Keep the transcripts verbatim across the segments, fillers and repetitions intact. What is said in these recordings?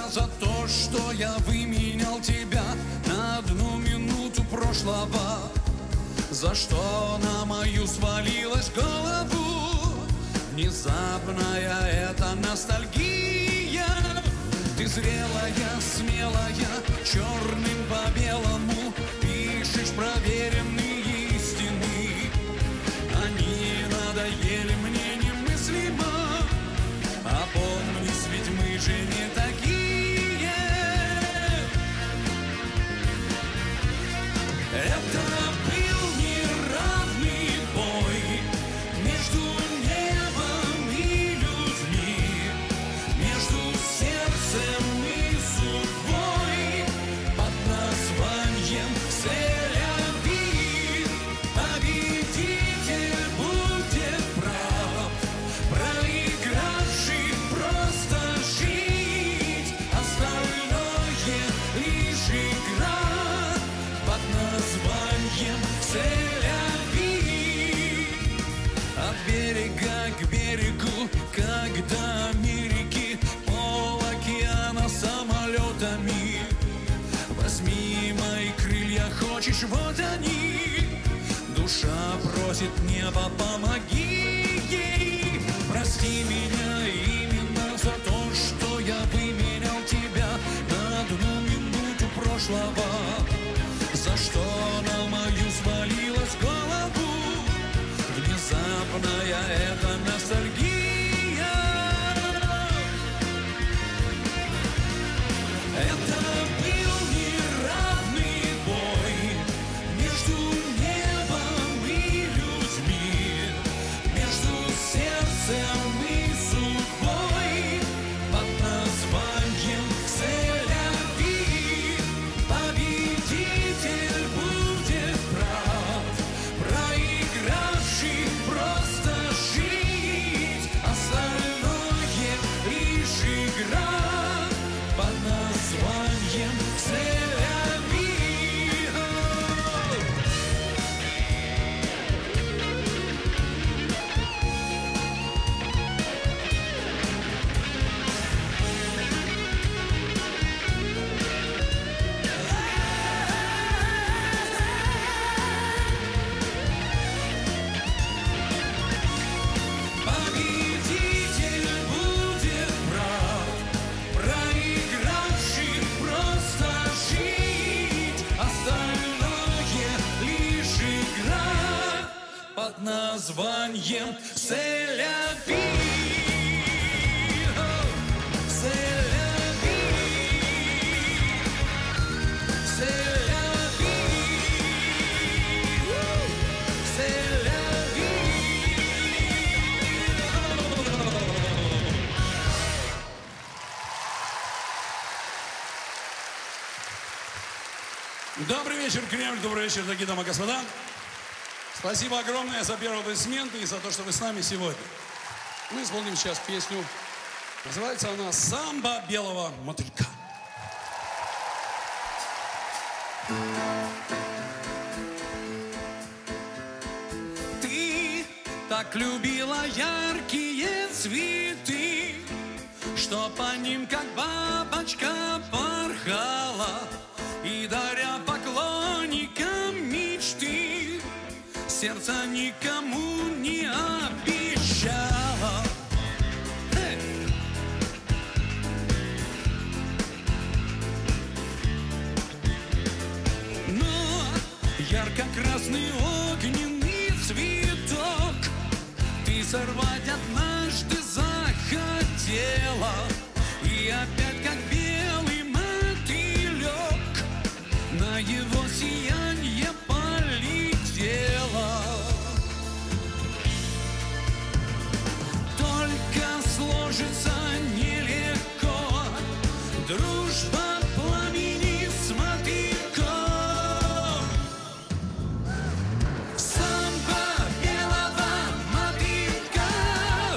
меня за то, что я выменял тебя на одну минуту прошлого. За что на мою свалилась голову внезапная эта ностальгия. Ты зрелая, смелая, черным по белому пишешь проверенные истины. Они надоели мне немыслимо. Опомнись, ведь мы же не такие. Это был неравный бой между небом и людьми, между сердцем и судьбой под названием «Сель-Авив». Победитель будет прав, проигравший просто жить, остальное лишь игра под названием «Сель-Авив». От берега к берегу, как до Америки, пол океана самолетами. Возьми мои крылья, хочешь, вот они. Душа просит небо, помоги ей. Прости меня именно за то, что я выменял тебя на одну минуту прошлого. За что на мою свалилась голову внезапная эта ностальгия. Это был неравный бой между небом и людьми, между сердцем и судьбой под названием «Сель-Авив». Победитель будет прав, проигравший просто жить, остальное лишь игра под названием «Сель-Авив». Победитель будет прав, проигравший просто жить, остальное лишь игра под названием «Сель-Авив». Сель-Авив. Сель-Авив. Сель-Авив. Добрый вечер, Кремль, добрый вечер, дорогие дамы и господа. Спасибо огромное за первые аплодисменты и за то, что вы с нами сегодня. Мы исполним сейчас песню. Называется она «Самба белого мотылька». Ты так любила яркие цветы, что по ним как бабочка порхала, и даря поклонникам мечты, сердце никому не обещала. Эй! Но ярко-красный огненный цветок ты сорвать однажды захотела, и опять как белый мотылек на его сиянье полетела. Только сложится нелегко дружба пламени с мотыльком. Самба белого мотылька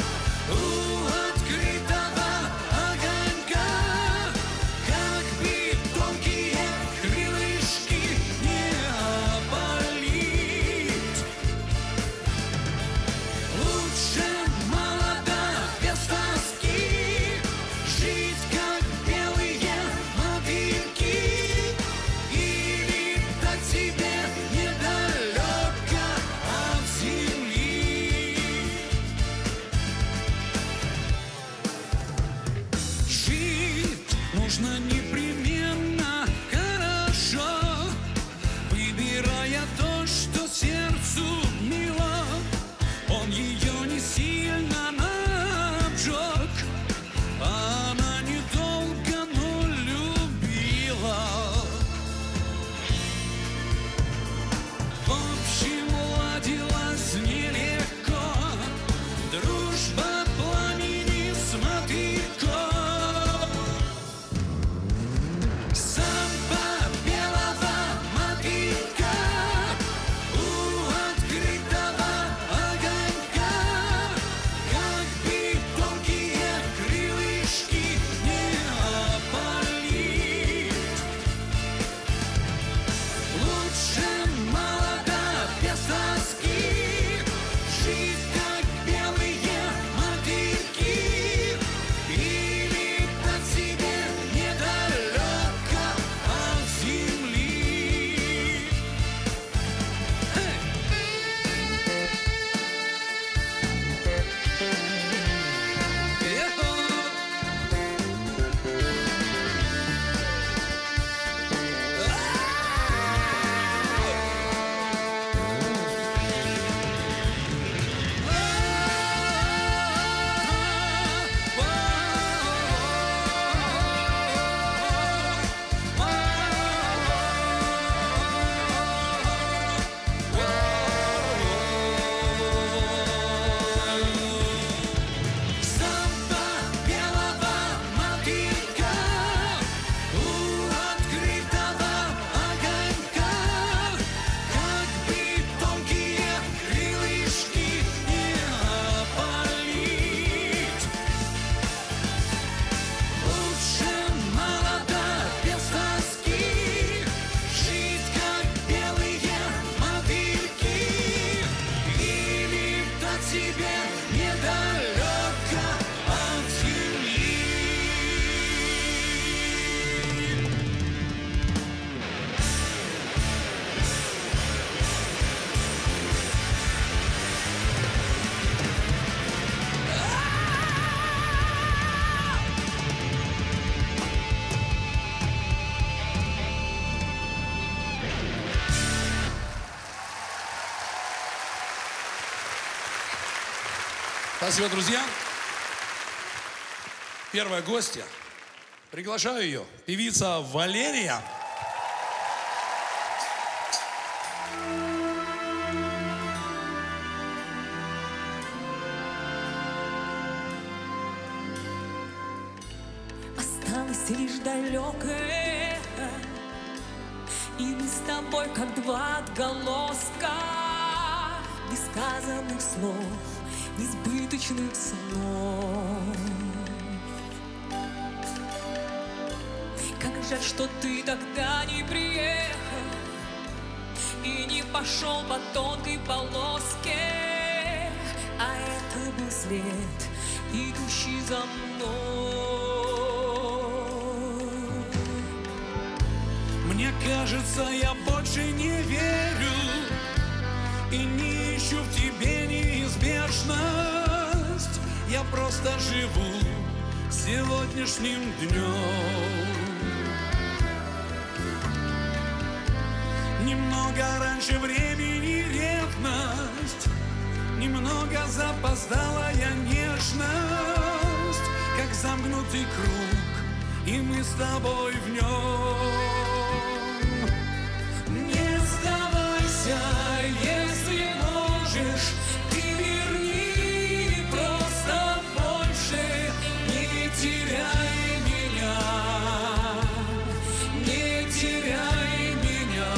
Спасибо, друзья. Первая гостья. Приглашаю ее. Певица Валерия. Осталось лишь далекое, и мы с тобой как два отголоска без сказанных слов, несбыточных снов. Как жаль, что ты тогда не приехал и не пошел по тонкой полоске, а это был след, идущий за мной. Мне кажется, я больше не верю и не ищу в тебе неизбежность. Я просто живу сегодняшним днем. Немного раньше времени ревность, немного запоздалая нежность, как замкнутый круг, и мы с тобой в нем. Не сдавайся, если можешь, ты верни, просто больше не теряй меня, не теряй меня.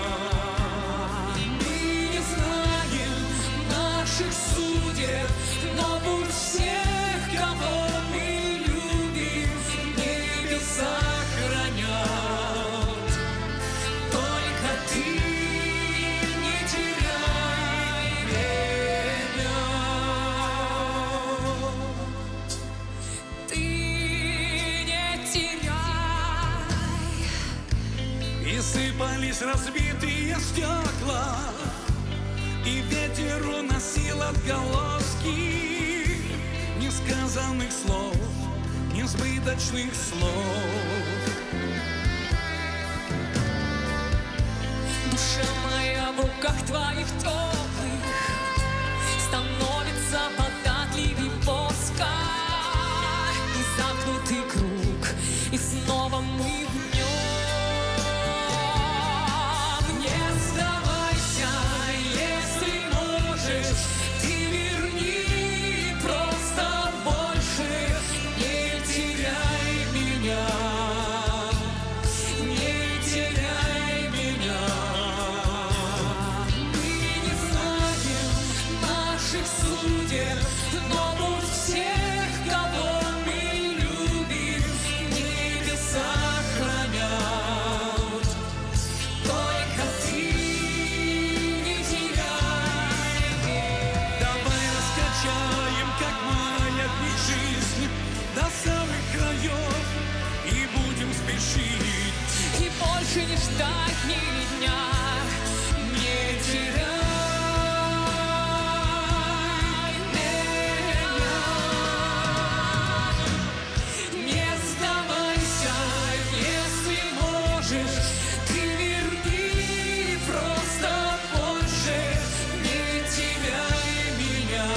Мы не знаем наших судеб, но пусть всех, кого мы любим, небеса хранят. Только ты не теряй меня. Ты не теряй. И сыпались разбитые стекла, И ветер уносил отголоски несказанных слов, несбыточных слов. Душа моя в руках твоих теплых становится податливей воска, и замкнутый круг, и снова мы в нем. Не сдавайся, если можешь, ты верни, просто больше не теряй меня, не теряй меня. Мы не знаем наших судеб, но пусть всех, кого мы любим, небеса хранят. Только ты не теряй меня. Давай раскачаем, как маятник, жизнь до самых краев и будем спешить. И больше не ждать ни дня, не теряй меня. Не сдавайся, если можешь, ты верни, просто больше не теряй меня,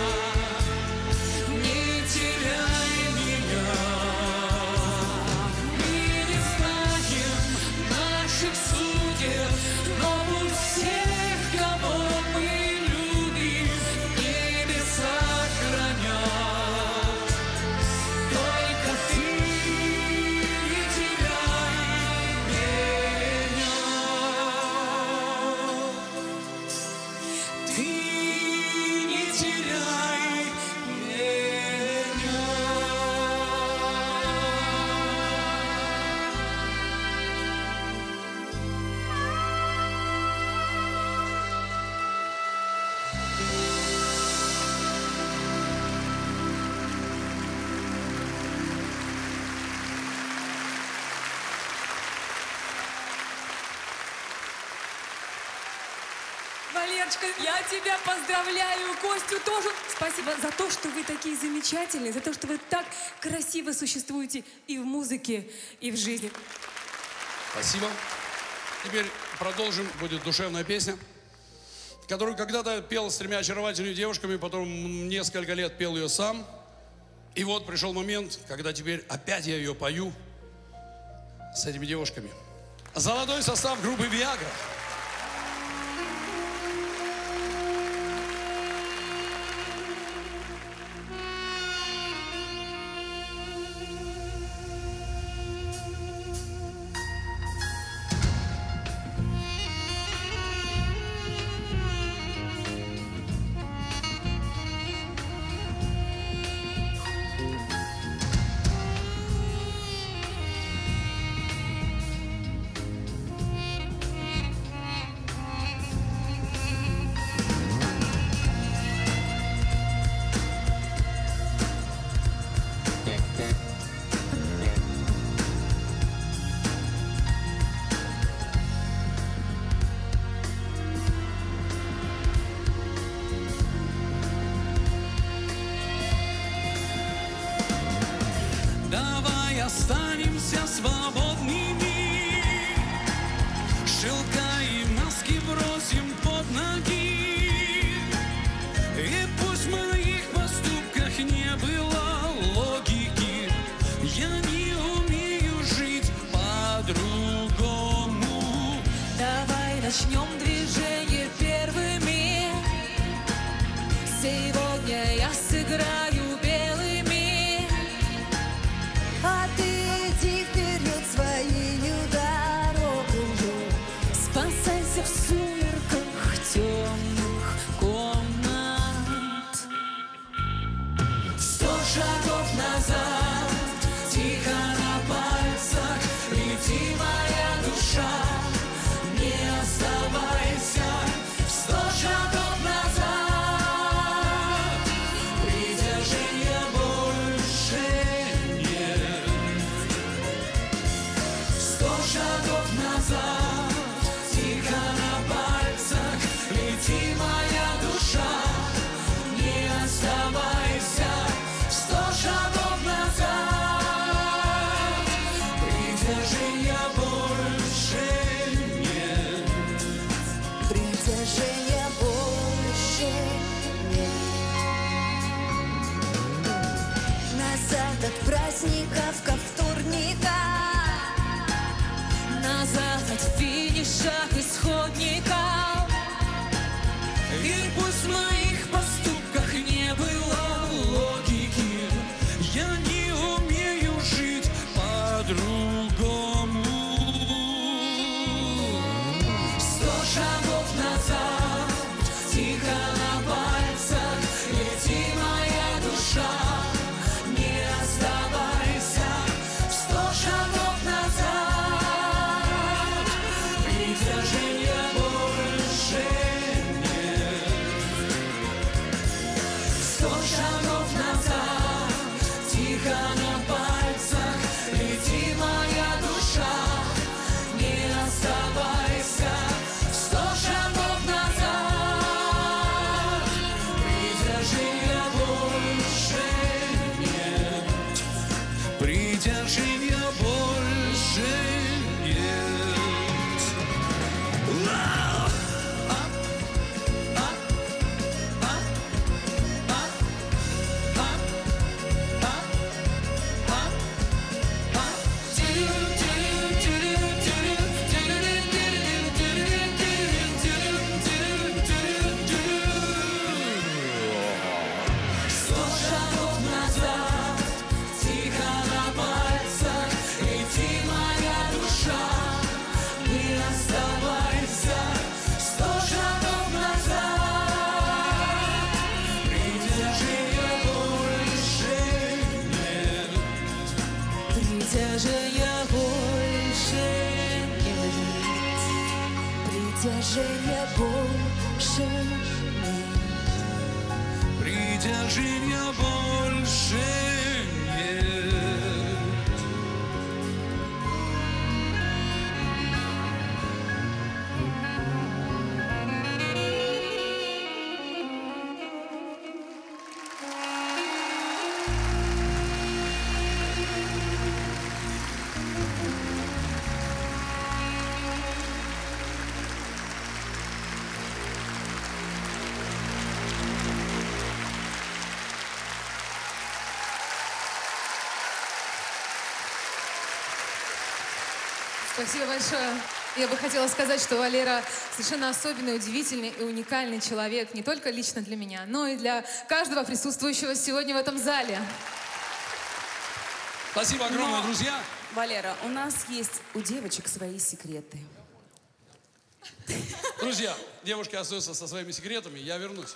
не теряй меня. Мы не знаем наших судеб, но пусть всех, кого мы любим, небеса хранят. Только ты не теряй меня. Ты не теряй меня. Валерочка, я тебя поздравляю, Костю тоже. Спасибо за то, что вы такие замечательные, за то, что вы так красиво существуете и в музыке, и в жизни. спасибо. Теперь продолжим. Будет душевная песня. которую когда-то пел с тремя очаровательными девушками, потом несколько лет пел ее сам. И вот пришел момент, когда теперь опять я ее пою с этими девушками. Золотой состав группы «Виагра». Давай останемся свободными, шелка и маски бросим под ноги. И пусть в моих поступках не было логики, я не умею жить по-другому. Давай начнем движение первыми. Сегодня я сыграю белыми, А ты иди вперед своею дорогою. спасайся в сумерках темных комнат. Сто шагов назад, тихо на пальцах, лети, моя душа, не оставайся. Сто шагов назад, притяжения больше нет. Сто шагов назад, тихо на пальцах, лети, моя душа, не оставайся. Сто шагов назад, притяжения больше нет. Притяжения больше нет. Назад от праздников ко вторникам, Назад от финишах исходников. И пусть в моих поступках не было логики, я не умею жить по-другому. Сто шагов назад, тихо на пальцах, лети, моя душа, не оставайся. Сто шагов назад, притяжения больше нет. Сто шагов назад, тихо на пальцах, лети, моя душа, не оставайся. Сто шагов назад, притяжения больше нет. Притяжения больше нет. Вау! А, а, а, а, а, а, а, а. Сто шагов назад, тихо на пальцах, лети, моя душа, не оставайся. Сто шагов назад, притяжения больше нет. Притяжения больше нет. притяжения больше нет. Притяжения больше нет. Спасибо большое. Я бы хотела сказать, что Валера совершенно особенный, удивительный и уникальный человек. Не только лично для меня, но и для каждого присутствующего сегодня в этом зале. Спасибо огромное, Но, друзья. Валера, у нас есть у девочек свои секреты. Друзья, девушки остаются со своими секретами. Я вернусь.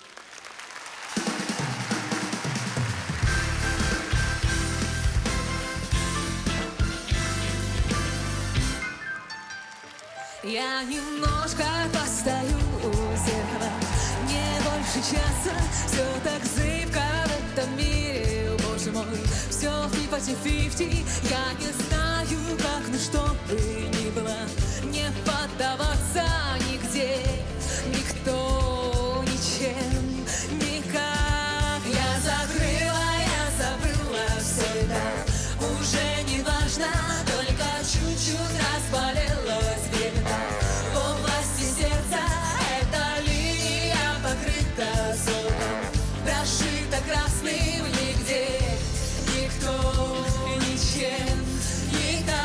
Я немножко постою у зеркала, не больше часа. Все так зыбко в этом мире, боже мой. Все фифти-фифти, я не знаю, как, ну что бы ни было. Не поддаваться нигде, никто, ничем, никак. Я закрыла, я забыла все это, уже не важно, только чуть-чуть разболелась беда. В области сердца эта линия покрыта золотом, прошита красным, нигде, никто, ничем, никак.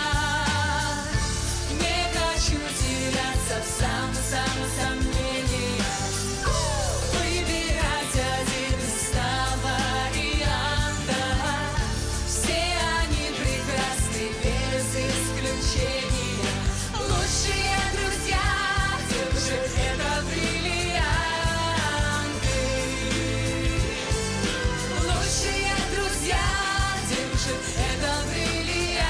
Не хочу теряться в самом-самом сомнении, выбирать один из ста вариантов. Все они прекрасны без исключения. Лучшие друзья, где же это бриллианты. Лучшие друзья, где же это бриллианты.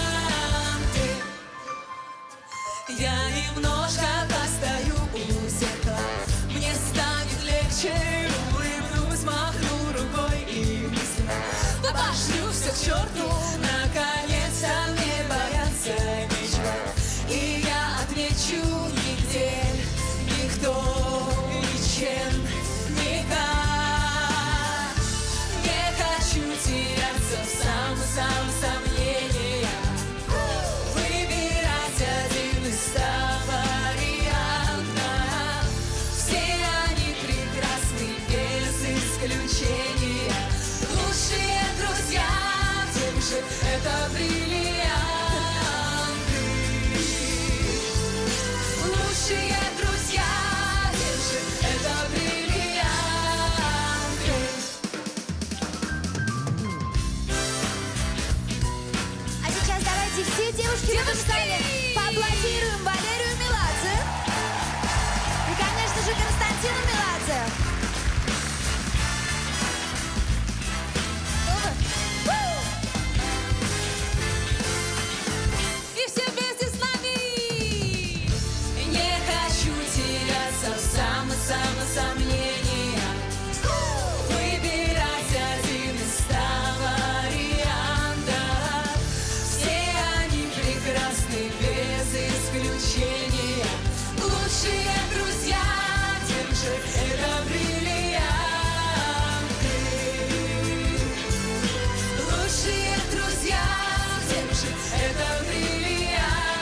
Я немножко постою у зеркала, мне станет легче, улыбнусь, махну рукой и мысленно обошлю все к черту. Наконец-то мне бояться нечего, и я отвечу: нигде, никто, ничем, никак. Не хочу теряться в самом-самом сомнении, выбирать один из ста вариантов. Все они прекрасны без исключения. Лучшие друзья, где же это бриллианты. Лучшие друзья, где же это бриллианты. А сейчас давайте все девушки в этом зале поаплодируем Валерию Меладзе и, конечно же, Константину Меладзе. И все вместе с нами. Не хочу теряться в самом-самом сомнении, выбирать один из ста вариантов. Все они прекрасны без исключения. Лучшие друзья, тем же это бриллианты. Лучшие друзья, тем же это бриллианты.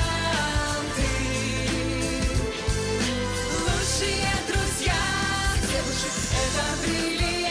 Лучшие друзья, тем же это бриллианты.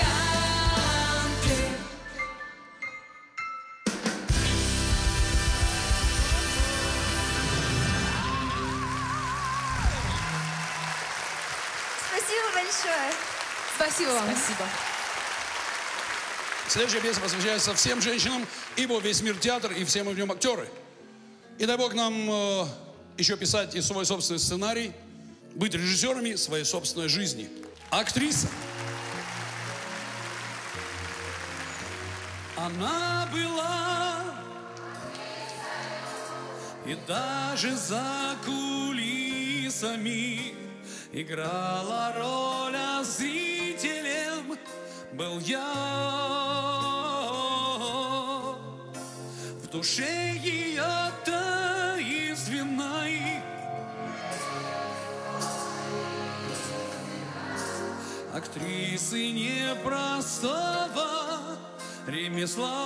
Спасибо большое. Спасибо вам. Спасибо. Следующая песня посвящается всем женщинам, ибо весь мир театр, и все мы в нем актеры. И дай Бог нам э, еще писать и свой собственный сценарий, быть режиссерами своей собственной жизни. Актриса. Она была и даже за кулисами играла роль, а зрителем был я. В душе ее таинственной актрисы непростого ремесла.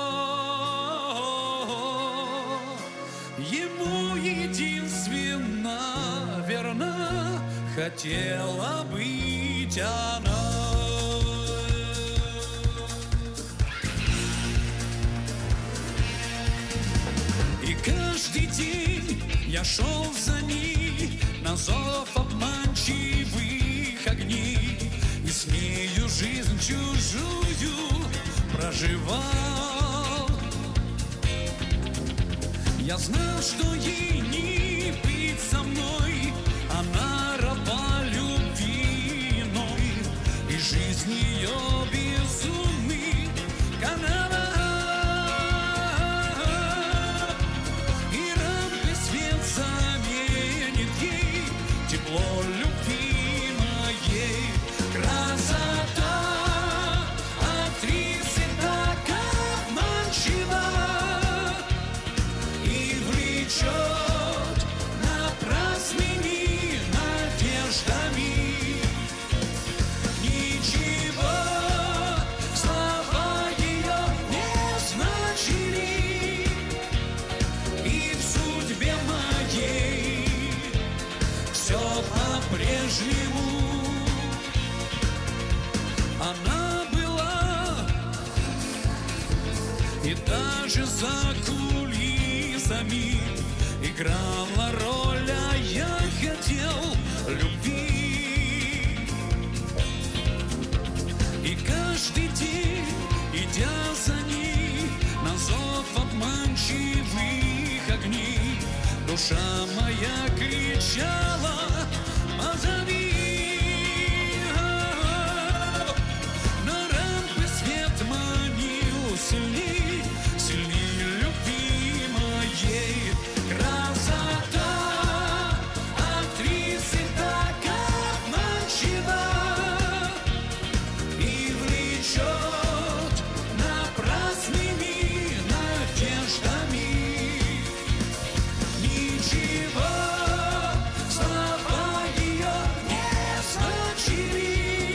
Ему единственно верна хотела быть она. И каждый день я шел за ней на зов обманчивых огней, и с нею жизнь чужую проживал. Я знал, что ей не быть со мной, она раба любви иной, и жизнь ее безумный канал. И рампы свет заменит ей тепло любви моей. Красота актрисы так обманчива и влечет напрасными надеждами. Ничего слова ее не значили, и в судьбе моей все по-прежнему. Она была, и даже за кулисами играла роль, а я хотел любви. И каждый день, идя за ней на зов обманчивых огней, душа моя кричала: позови. Но рампы свет манил сильней, сильней любви моей. Красота актрисы так обманчива и влечет напрасными надеждами. Ничего слова ее не значили,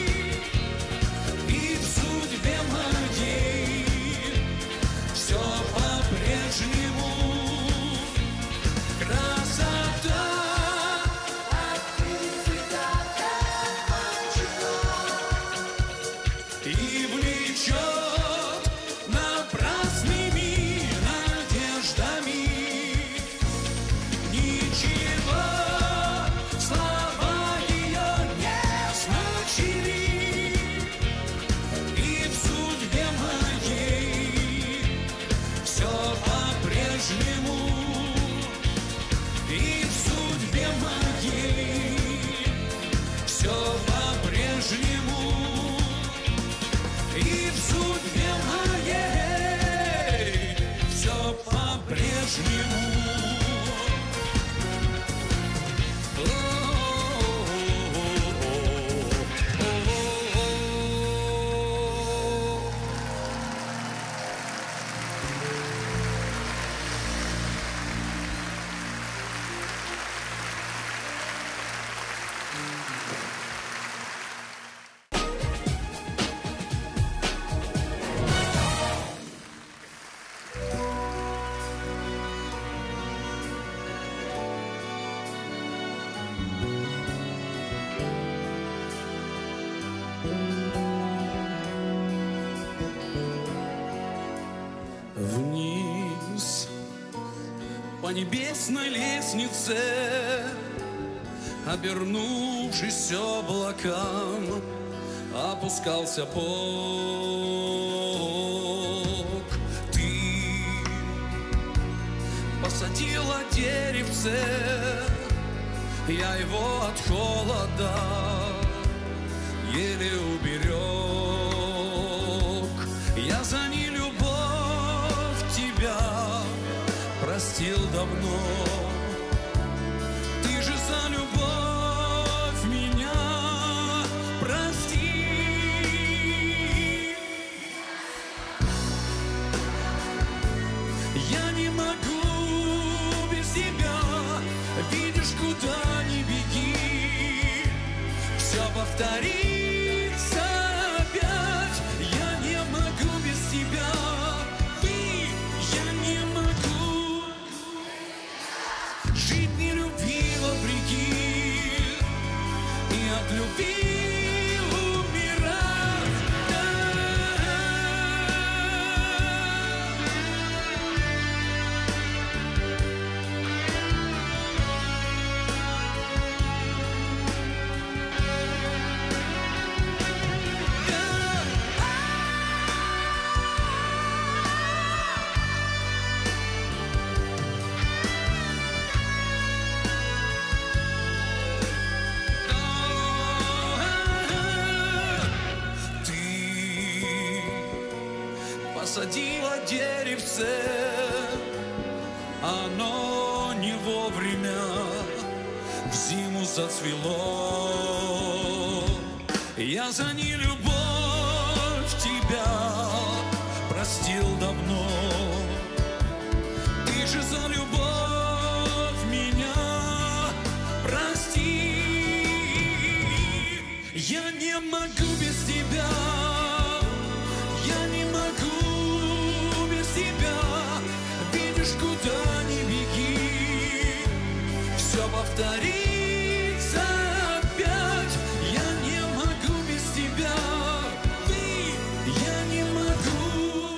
и в судьбе моей все по-прежнему. Красота актрисы так обманчива и влечет напрасными надеждами. Ничего слова ее не значили, и в судьбе моей все по-прежнему. И в судьбе моей все по-прежнему. И в судьбе моей все по-прежнему. Вниз по небесной лестнице, обернувшись облакам, опускался Бог. Ты посадила деревце, я его от холода еле уберег. Я за нелюбовь тебя простил давно. Ты же за любовь меня прости. Я не могу без тебя, видишь, куда ни беги, все повторится опять. Я не могу без тебя, ты, я не могу. было деревце, оно не вовремя в зиму зацвело. Я за нелюбовь тебя простил давно. Ты же за любовь меня прости. Я не могу без тебя. Я не могу без тебя. Видишь, куда ни беги, все повторится опять. Я не могу без тебя. Я не могу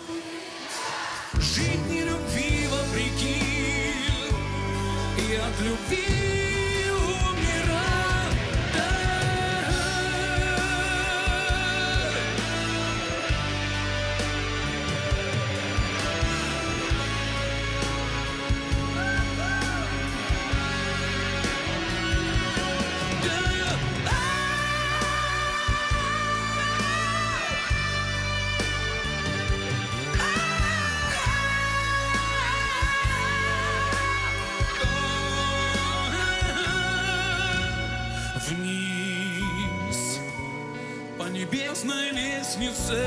жить ни любви вопреки и от любви умирать. Вниз по небесной лестнице,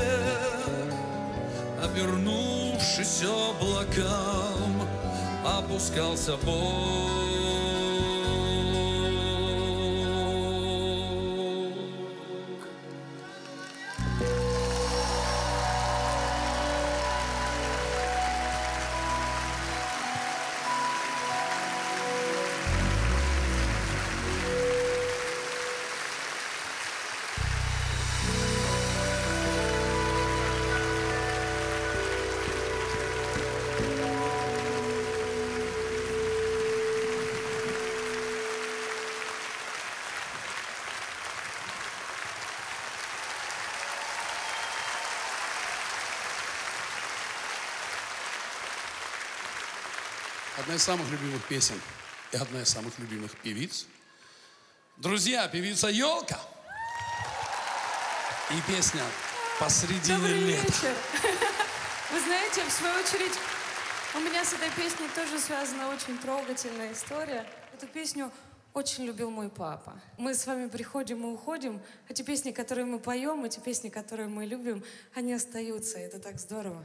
обернувшись облакам, опускался Бог. Одна из самых любимых песен и одна из самых любимых певиц. Друзья, певица Ёлка. И песня «Посредине Добрый лета». вечер. Вы знаете, в свою очередь, у меня с этой песней тоже связана очень трогательная история. Эту песню очень любил мой папа. Мы с вами приходим и уходим. Эти песни, которые мы поем, эти песни, которые мы любим, они остаются. Это так здорово.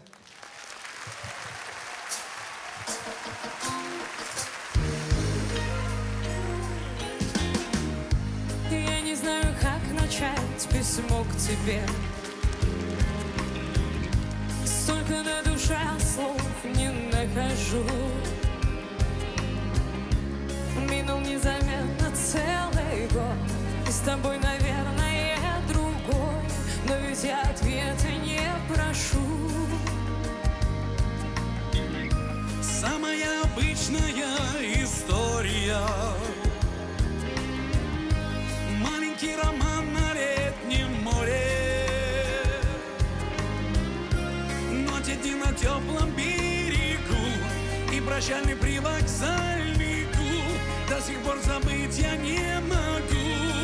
Я не знаю, как начать письмо к тебе. Столько на душе слов не нахожу. Минул незаметно целый год, и с тобой, наверное, другой. Но ведь я ответа не прошу. Самая обычная история. Маленький роман на летнем море. Но те дни на теплом берегу и прощальный привокзальнику до сих пор забыть я не могу.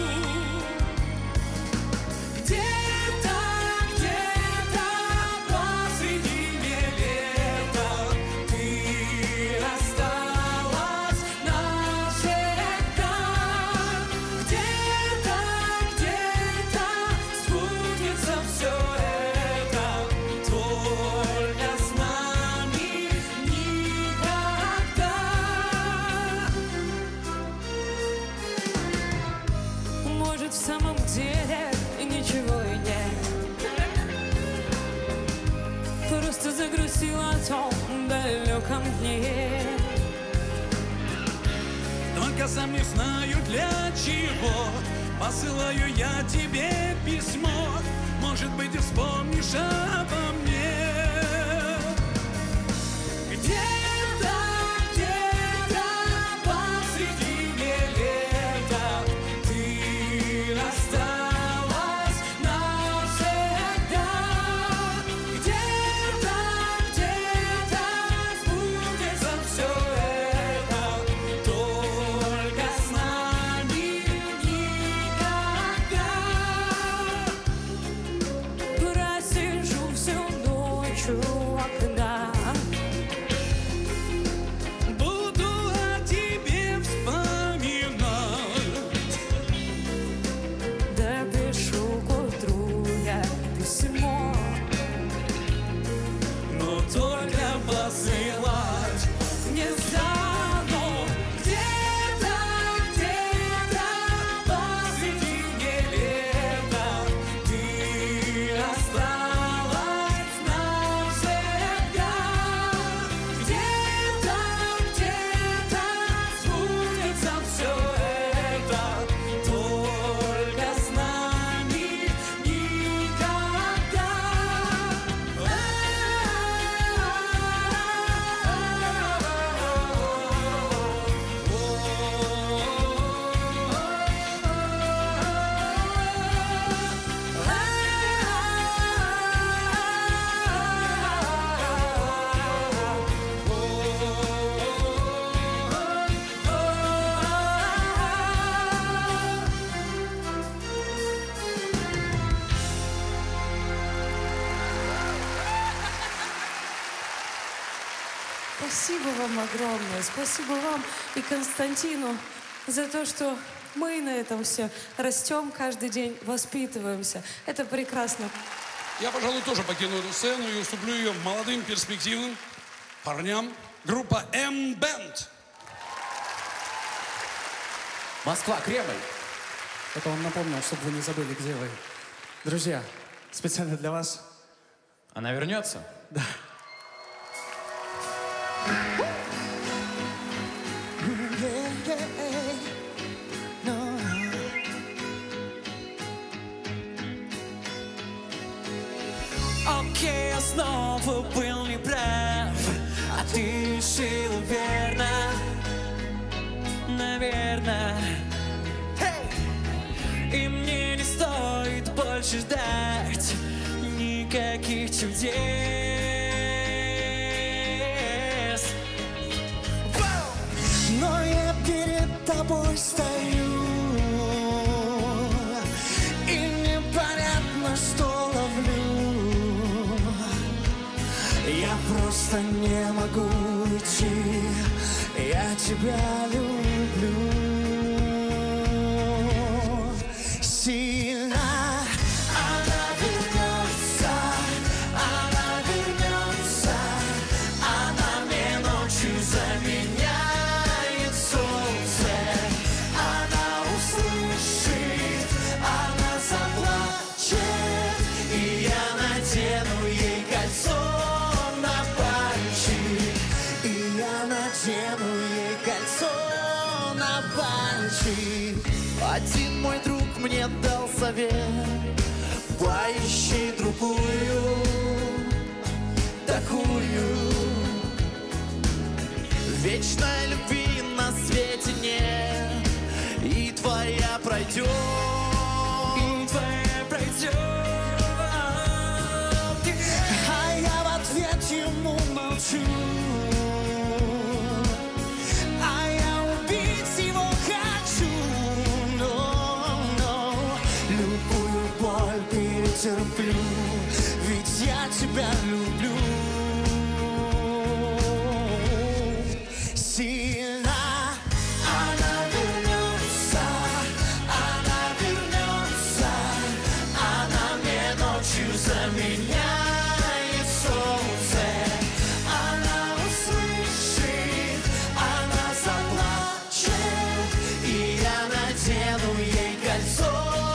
Где-то, где-то посредине лета ты осталась навсегда. Где-то, где-то сбудется все это, только с нами никогда. Может, в самом деле ничего и нет. Просто загрузила о том далеком дне. Только сам не знаю для чего посылаю я тебе письмо. Может быть, ты вспомнишь обо мне. Где-то, где-то посредине лета ты осталась навсегда. Где-то, где-то сбудется все это, только с нами никогда. Просижу всю ночь Спасибо вам огромное. Спасибо вам и Константину за то, что мы на этом все растем каждый день, воспитываемся. Это прекрасно. Я, пожалуй, тоже покину эту сцену и уступлю ее молодым, перспективным парням. Группа M-Band. Москва, Кремль. Это он напомнил, чтобы вы не забыли, где вы. Друзья, специально для вас. Она вернется? Да. Окей, я снова был неправ, а ты решила верно, наверное. И мне не стоит больше ждать никаких чудес. Но я перед тобой стою, и непонятно, что ловлю. Я просто не могу уйти, я тебя люблю. Сильно она вернется, она вернется, она мне ночью заменяет солнце. Она услышит, она заплачет, и я надену ей кольцо на пальчик, и я надену ей кольцо на пальчик. Один мой друг мне дал совет: поищи другую, такую. Вечной любви на свете нет, и твоя пройдет, и твоя пройдет. А я в ответ ему молчу, а я убить его хочу. Любую боль перетерплю, ведь я тебя люблю. Сильно она вернется, она вернется, она мне ночью заменяет солнце. Она услышит, она заплачет, и я надену ей кольцо.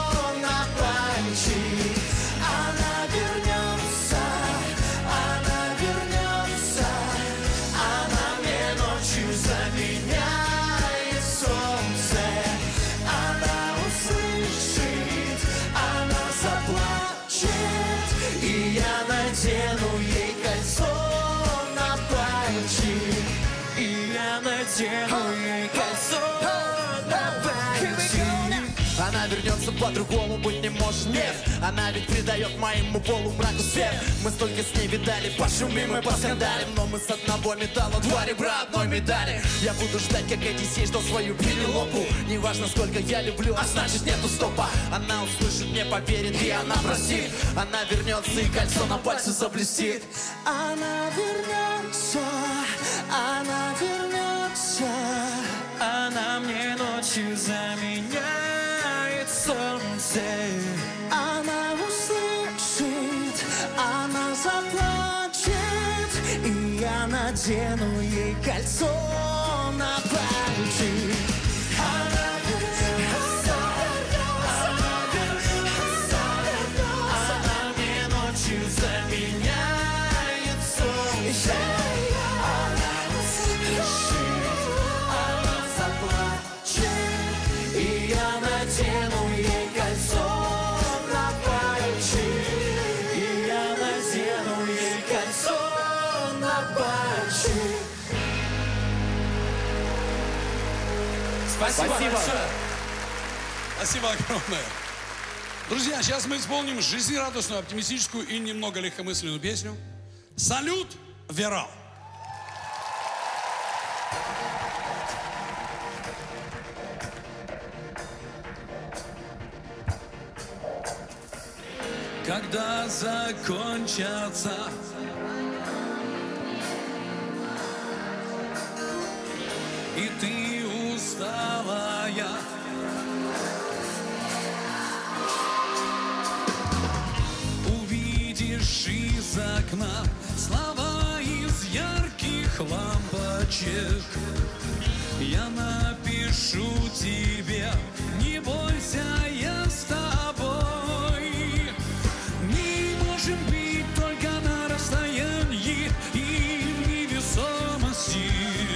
Она вернется, она вернется, она мне ночью заменяет солнце. Она услышит, она заплачет, и я надену ей кольцо на пальчик, и я надену ей кольцо на пальчик. Она вернется, по-другому быть не может, нет. Она ведь придает моему полумраку свет. Мы столько с ней видали, пошумим и поскандалим, но мы с одного металла два ребра одной медали. Я буду ждать, как Одиссей ждал свою Пенелопу. Неважно, сколько я люблю, а значит нету стопа. Она услышит, мне поверит, и она простит. Она вернется, и кольцо на пальце заблестит. Она вернется, она вернется, она мне ночью заменяет солнце. Она услышит, она заплачет, и я надену ей кольцо на пальчик. Она вернется, она вернется, она мне ночью заменяет солнце. Она услышит, она заплачет, и я надену ей кольцо на пальчик, и я надену ей кольцо на пальчик. Спасибо, Спасибо. большое. Спасибо огромное. Друзья, сейчас мы исполним жизнерадостную, оптимистическую и немного легкомысленную песню «Салют, Верал». Когда закончатся и ты усталая. Увидишь из окна слова из ярких лампочек. Я напишу тебе, не бойся, я с тобой. Мы можем быть только на расстоянии и невесомости.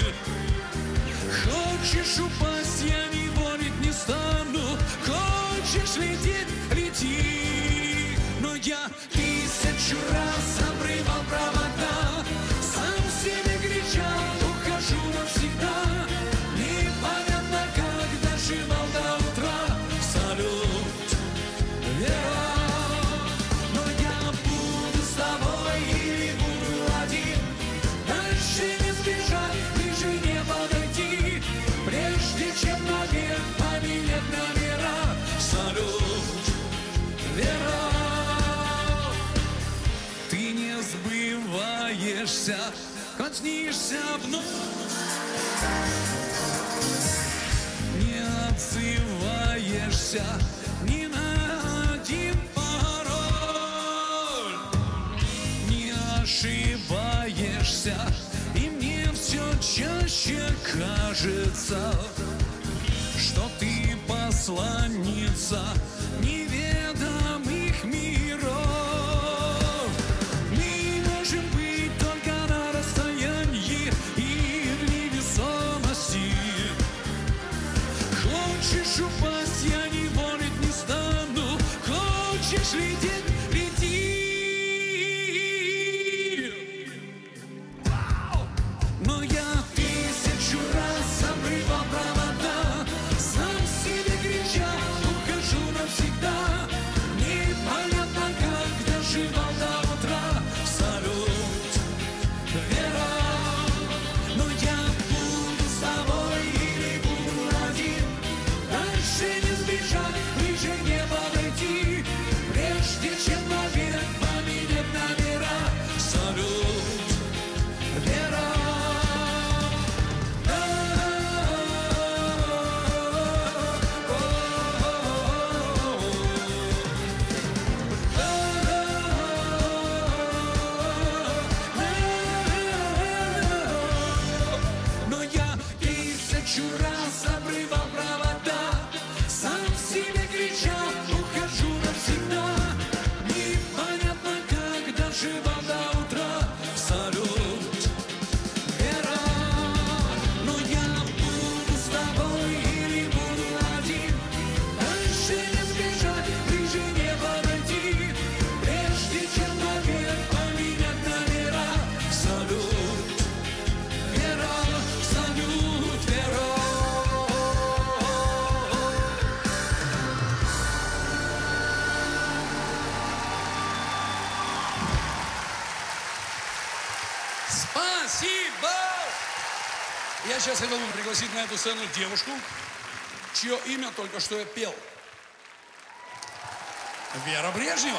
Хочешь упасть, я не волить не стану. Хочешь лететь, лети. Но я тысячу раз обрывал провода, сам себе кричал, ухожу навсегда. Непонятно, как доживал до утра. Салют, Вера. Но я буду с тобой или буду один. Дальше не сбежать, ближе не подойти. Прежде чем наверх поменять номера. Салют, Вера. Ты не сбываешься, хоть снишься вновь. Не отзываешься ни на один пароль. Не ошибаешься, и мне все чаще кажется, что ты посланница неведомых миров. Мы можем быть только на расстоянии и в невесомости. Хочешь упасть, я не волить не стану. Хочешь лететь, лети. Но я тысячу раз обрывал провода, сам себе кричал, ухожу навсегда. Непонятно, как доживал до утра. Салют, Вера. Но я буду с тобой или буду один. Дальше не сбежать, ближе не подойти. Прежде чем наверх поменять номера. Салют, Вера. Но я тысячу раз обрывал провода, сам себе кричал, ухожу навсегда. Непонятно, как доживал до утра. Салют, Вера. Но я буду с тобой или буду один. Дальше не сбежать, ближе не подойти. Прежде чем наверх поменять номера. Салют, Вера. Салют, Вера. Спасибо! Я сейчас хотел бы пригласить на эту сцену девушку, чье имя только что я пел. Вера Брежнева.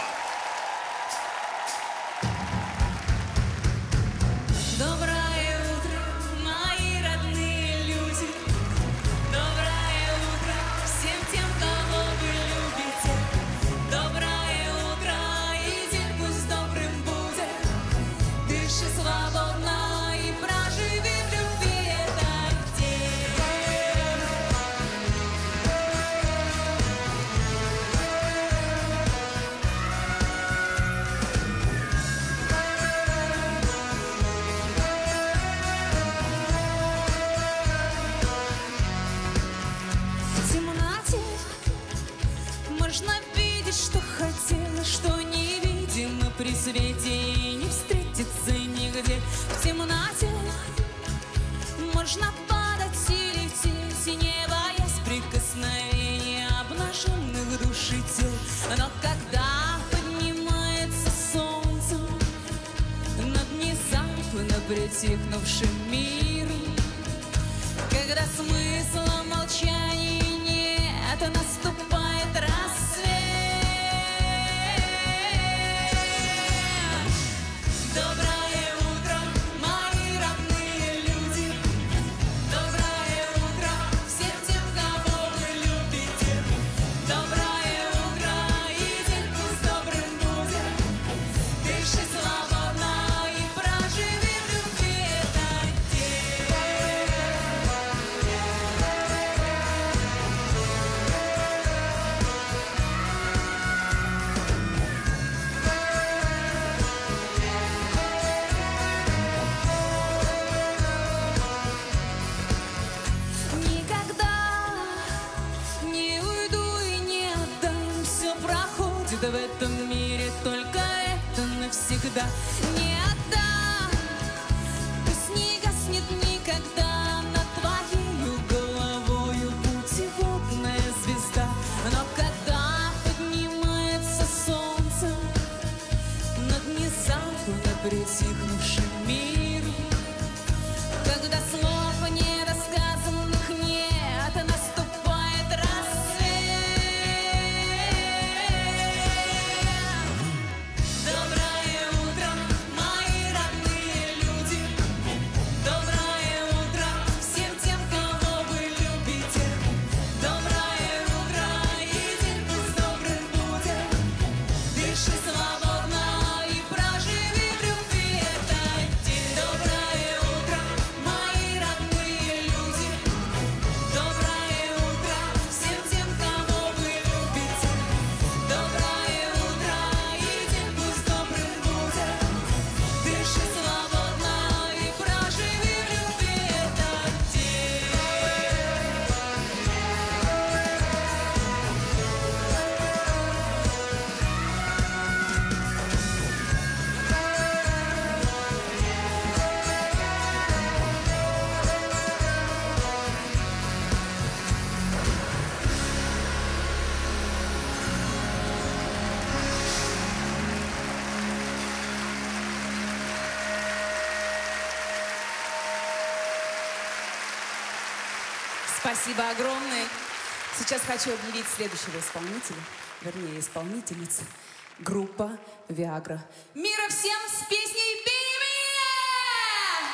Доброе утро, мои родные люди. Доброе утро всем тем, кого вы любите. Доброе утро, и день пусть добрым будет. Дыши свободно и проживи в любви этот день. В темноте можно видеть, что хотела, что невидимо при свете и не встретиться нигде. В темноте можно падать и лететь, и не боясь прикосновения обнаженных душ и тел. Но когда поднимается солнце над внезапно притихнувшим миром, когда смысла молчания нет, наступает рассвет. Доброе утро, мои родные люди. Доброе Спасибо огромное. Сейчас хочу объявить следующего исполнителя, вернее, исполнительницы. Группа «Виагра». Мира всем с песней «Бей меня!»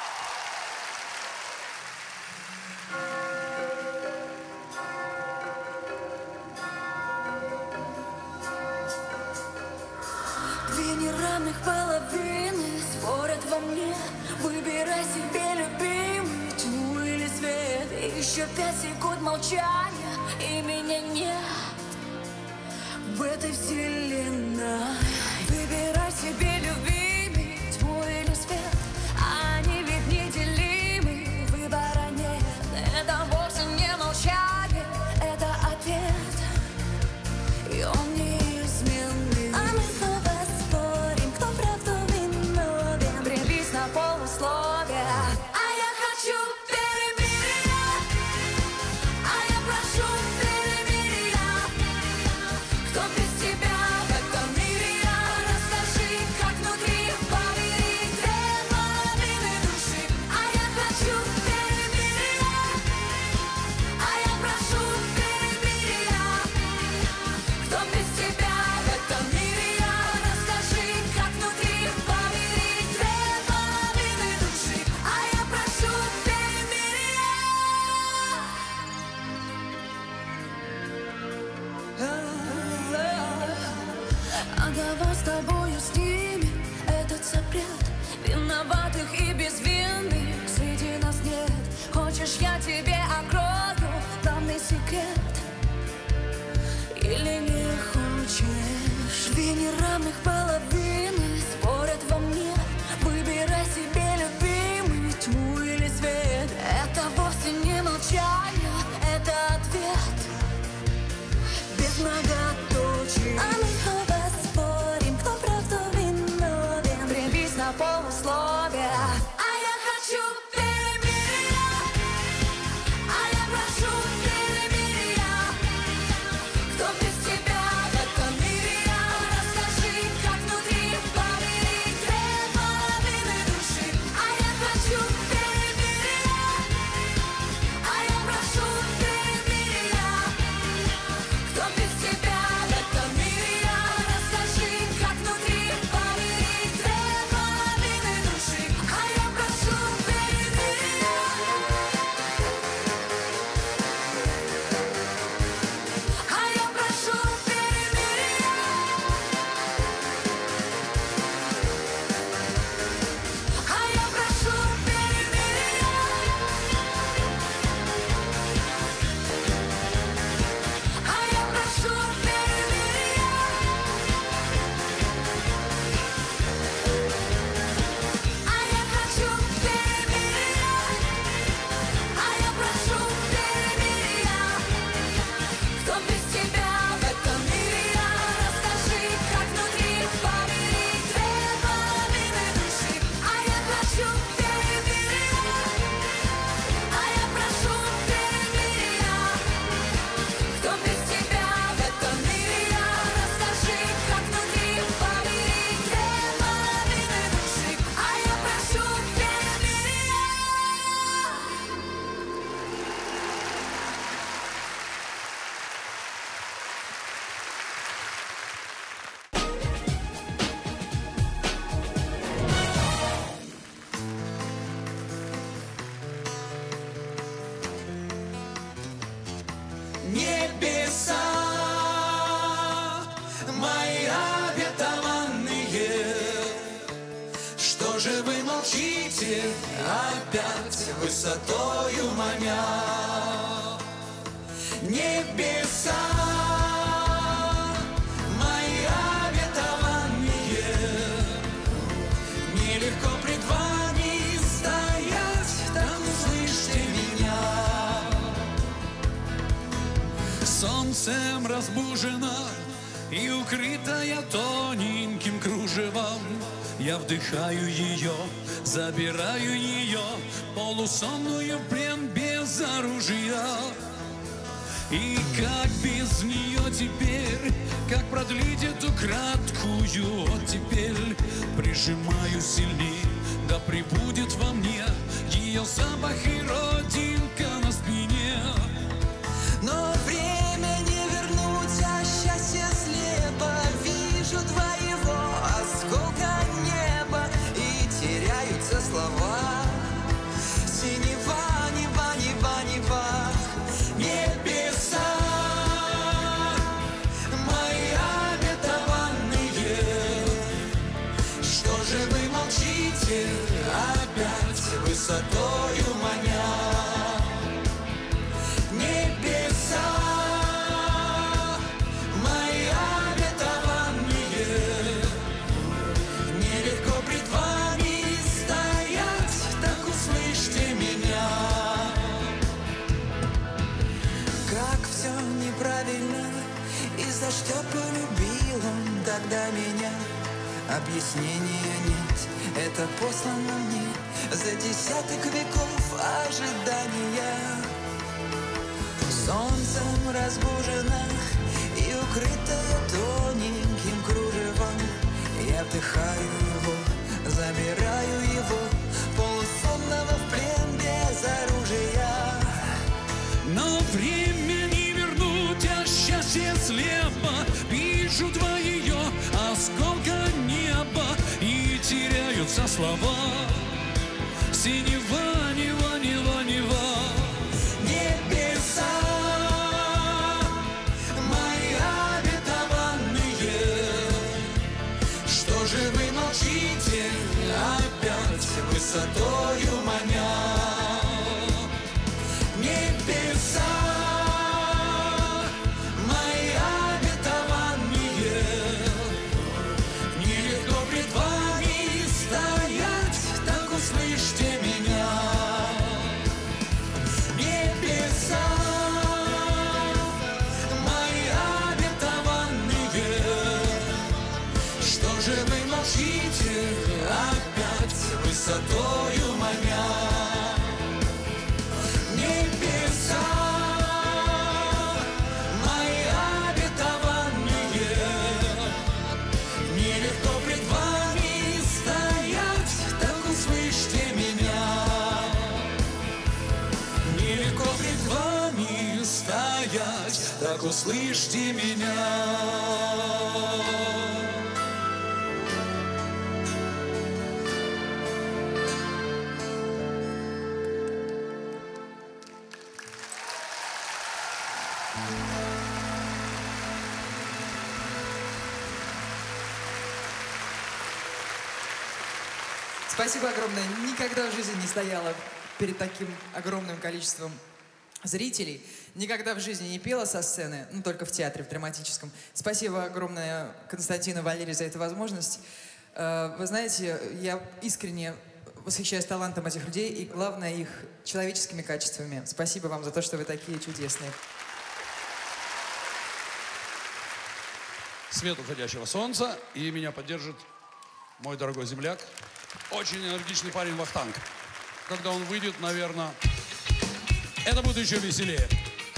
Две неравных половины спорят во мне. Выбирай себе, любимый, тьму или свет. Еще пять секунд молчания, и меня нет в этой вселенной. Выбирай себе, любимый, тьму или свет. Они ведь неделимы, выбора нет. Это вовсе не молчание, это ответ, и он неизменный. А мы снова спорим, кто прав, кто виновен. Прибись на полусловие. А я хочу перемирия, а я прошу перемирия. Кто без тебя в этом мире? Расскажи, как внутри поверить две половины души. А я хочу перемирия, а я прошу перемирия. Кто без тебя в этом мире? Расскажи, как внутри поверить две половины души. А я прошу перемирия. А давай с тобою снимем этот запрет. Виноватых и безвинных среди нас нет. Хочешь, я тебе открою главный секрет? Или не хочешь? Две неравных половины спорят во мне. Выбирай себе, любимый, тьму или свет. Это вовсе не молчание, это ответ без многоточий. А мы снова спорим, кто прав, кто виновен. Прибись на полусловие. А я хочу перемирия, а я прошу перемирия. Кто без тебя в этом мире? Расскажи, как внутри поверить две половины души. А я хочу перемирия, а я прошу перемирия. Кто без тебя в этом мире? Расскажи, как внутри поверить две половины души. А я прошу перемирия. А я прошу перемирия. А я прошу перемирия. А я прошу перемирия. А я хочу перемирия. А я прошу перемирия. Кто без тебя в этом мире? Расскажи, как внутри поверить две половины души. А я хочу перемирия. А я прошу перемирия. Кто без тебя в этом мире? Расскажи, как внутри поверить две половины души. А я прошу перемирия. Небеса мои обетованные, что же вы молчите опять высотою маня? Небеса мои обетованные, нелегко пред вами стоять, там услышьте меня. Солнцем разбужена и укрытая тоненьким кружевом. Я вдыхаю ее, забираю ее, полусонную в плен без оружия. И как без нее теперь, как продлить эту краткую оттепель? Прижимаю сильней, да пребудет во мне ее запах и родинка на спине. теряются слова. Синева, нева, нева, нева, небеса, мои обетованные. Что же вы молчите, опять высотою маня? Небеса, мои обетованные, нелегко пред вами стоять, так услышьте меня. Как все неправильно, и за что полюбил он тогда меня? Объяснения нет, это послано мне за десяток веков ожидания. Солнцем разбужена и укрытая тоненьким кружевом, я вдыхаю его, забираю его, полусонного в плен без оружия. Но время не вернуть, а счастье слепо. Вижу два ее осколка неба, и теряются слова. Синева, нева, нева, нева. Небеса, мои обетованные, что же вы молчите, опять высотою маня? Небеса, мои обетованные, нелегко пред вами стоять, так услышьте меня. Небеса, мои обетованные, что же вы молчите, опять высотою маня? Небеса, мои обетованные, нелегко пред вами стоять, так услышьте меня. Нелегко пред вами стоять, так услышьте меня. Спасибо огромное. Никогда в жизни не стояла перед таким огромным количеством зрителей. Никогда в жизни не пела со сцены, ну, только в театре, в драматическом. Спасибо огромное Константину и Валерии за эту возможность. Э, Вы знаете, я искренне восхищаюсь талантом этих людей и, главное, их человеческими качествами. Спасибо вам за то, что вы такие чудесные. Свет уходящего солнца, и меня поддержит мой дорогой земляк, очень энергичный парень Вахтанг. Когда он выйдет, наверное, это будет еще веселее.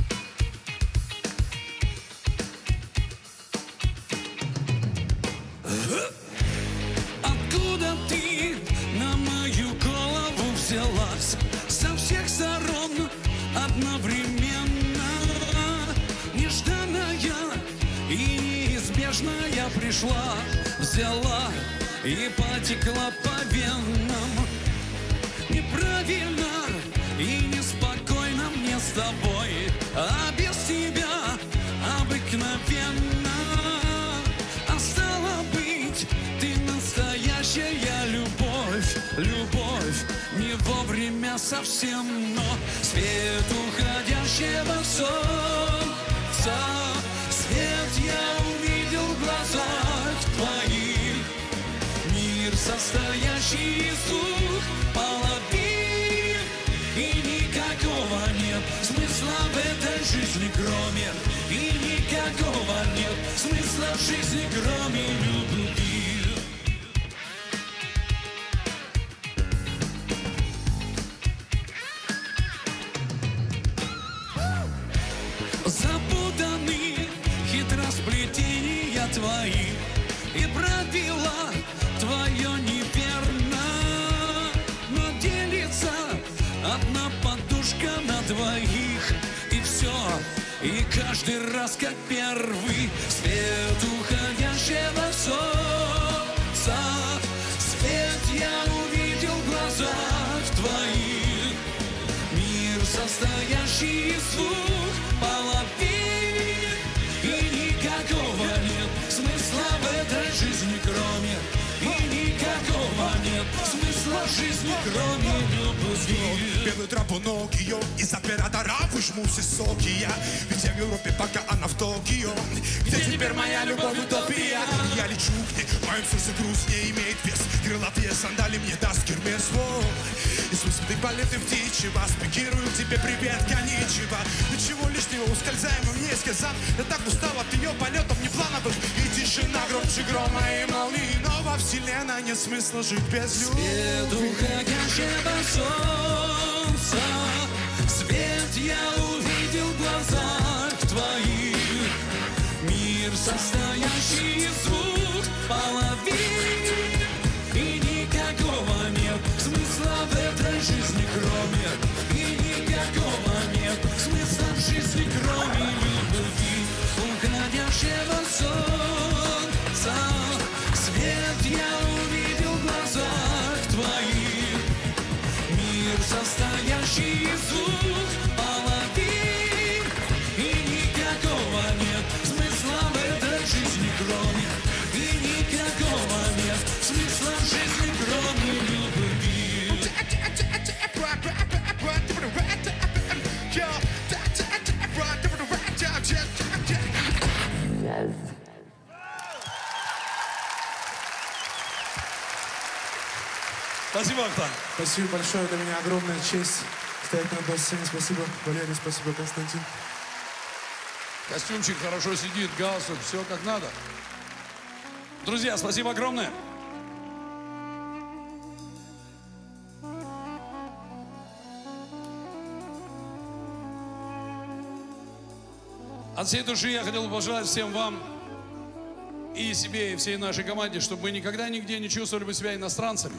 Откуда ты на мою голову взялась? Со всех сторон одновременно, нежданная и неизбежная пришла, взяла и потекла по венам. Неправильно и неспокойно мне с тобой, а без тебя обыкновенно. А стало быть, ты настоящая любовь, любовь не вовремя совсем, но свет уходящего солнца, свет я увидел в глазах твоих, мир, состоящий из двух половин, и никакого нет смысла в этой жизни, кроме, и никакого нет смысла в жизни, кроме любви. Запутаны хитросплетения твои, и правила твое неверно, но делится одна подушка на двоих, и все, и каждый раз как первый свет уходящего солнца, свет я увидел в глазах твоих. Мир, состоящий из двух половин, и никакого нет смысла в этой жизни, кроме, и никакого нет смысла в жизни, кроме любви. Белую тропу ног ее из оператора выжму все соки я. Ведь я в Европе, пока она в Токио. Где теперь моя любовь, утопия? Я лечу к ней, в моем сердце груз не имеет вес. Крылатые сандали мне даст Гермес. Из высоты полеты птичьего спикирую тебе привет, коничева. Ничего лишнего, ускользаем вниз, сказав. Я так устал от ее полетов неплановых. И тишина громче грома и молнии. Но во вселенной нет смысла жить без любви. Свет уходящего солнца, свет я увидел в глазах твоих. Мир, состоящий из двух половин, и никакого нет смысла в этой жизни, кроме, и никакого нет смысла в жизни, кроме любви. Уходящего солнца, свет я увидел в глазах твоих. Мир, состоящий из двух половин, и никакого нет смысла в этой жизни, кроме, и никакого нет смысла в жизни, кроме любви. Спасибо, Ахтанг. Спасибо большое, для меня огромная честь стоять на одной сцене. Спасибо, Валерий, спасибо, Константин. Костюмчик хорошо сидит, галстук, все как надо. Друзья, спасибо огромное. От всей души я хотел бы пожелать всем вам, и себе, и всей нашей команде, чтобы мы никогда нигде не чувствовали бы себя иностранцами.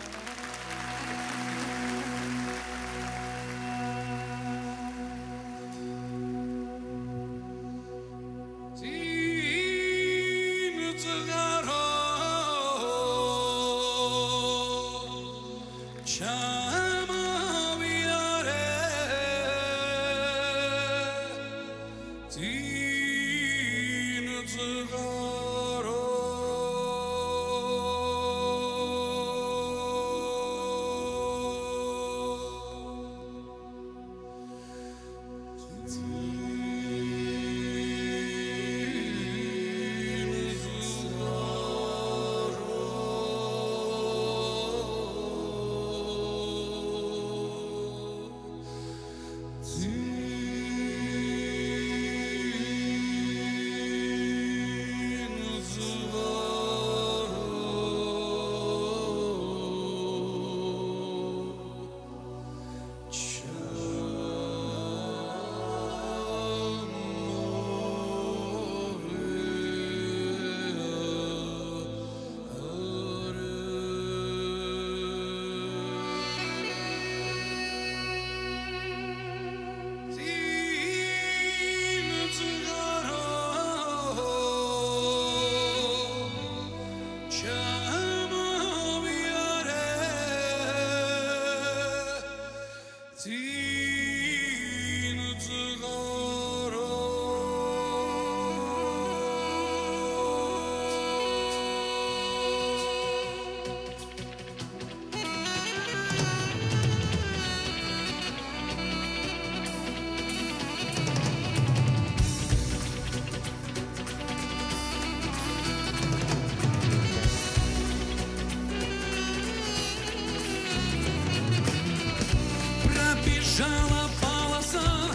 Пробежала полоса,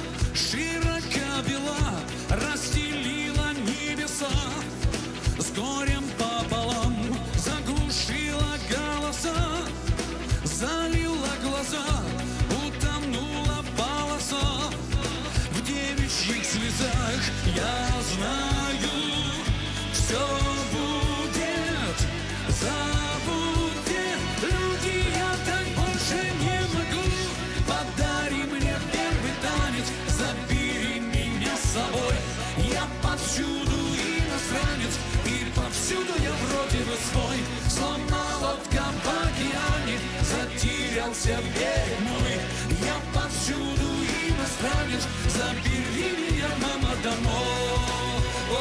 широко бела, расстелила небеса, с горем пополам заглушила голоса, залила глаза, утонула полоса в девичьих слезах. Я знаю, все будет, забудет. Люди, я так больше не могу. Подари мне первый танец, забери меня с собой. Я повсюду иностранец, и повсюду я вроде бы свой. Словно лодка в океане, затерян. затерялся берег мой. Я повсюду иностранец, забери меня, мама, домой.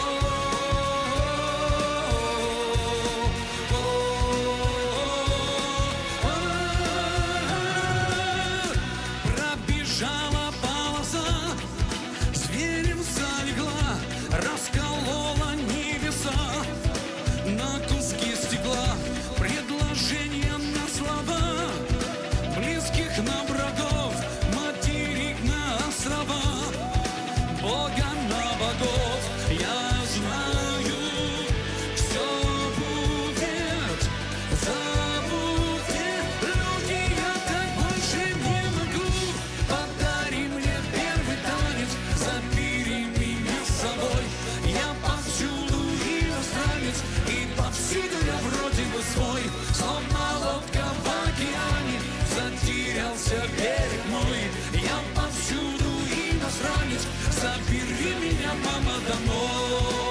Пробежала полоса, зверем залегла, расколола небеса на куски стекла. Предложение на слова, близких нам врагов, материк на острова, Бога на богов. Я знаю, все будет, забудет. Люди, я так больше не могу. Подари мне первый танец, забери меня с собой. Я повсюду иностранец, и повсюду я вроде бы свой. Словно лодка в океане, затерялся берег мой. Я повсюду иностранец, забери меня, мама, домой.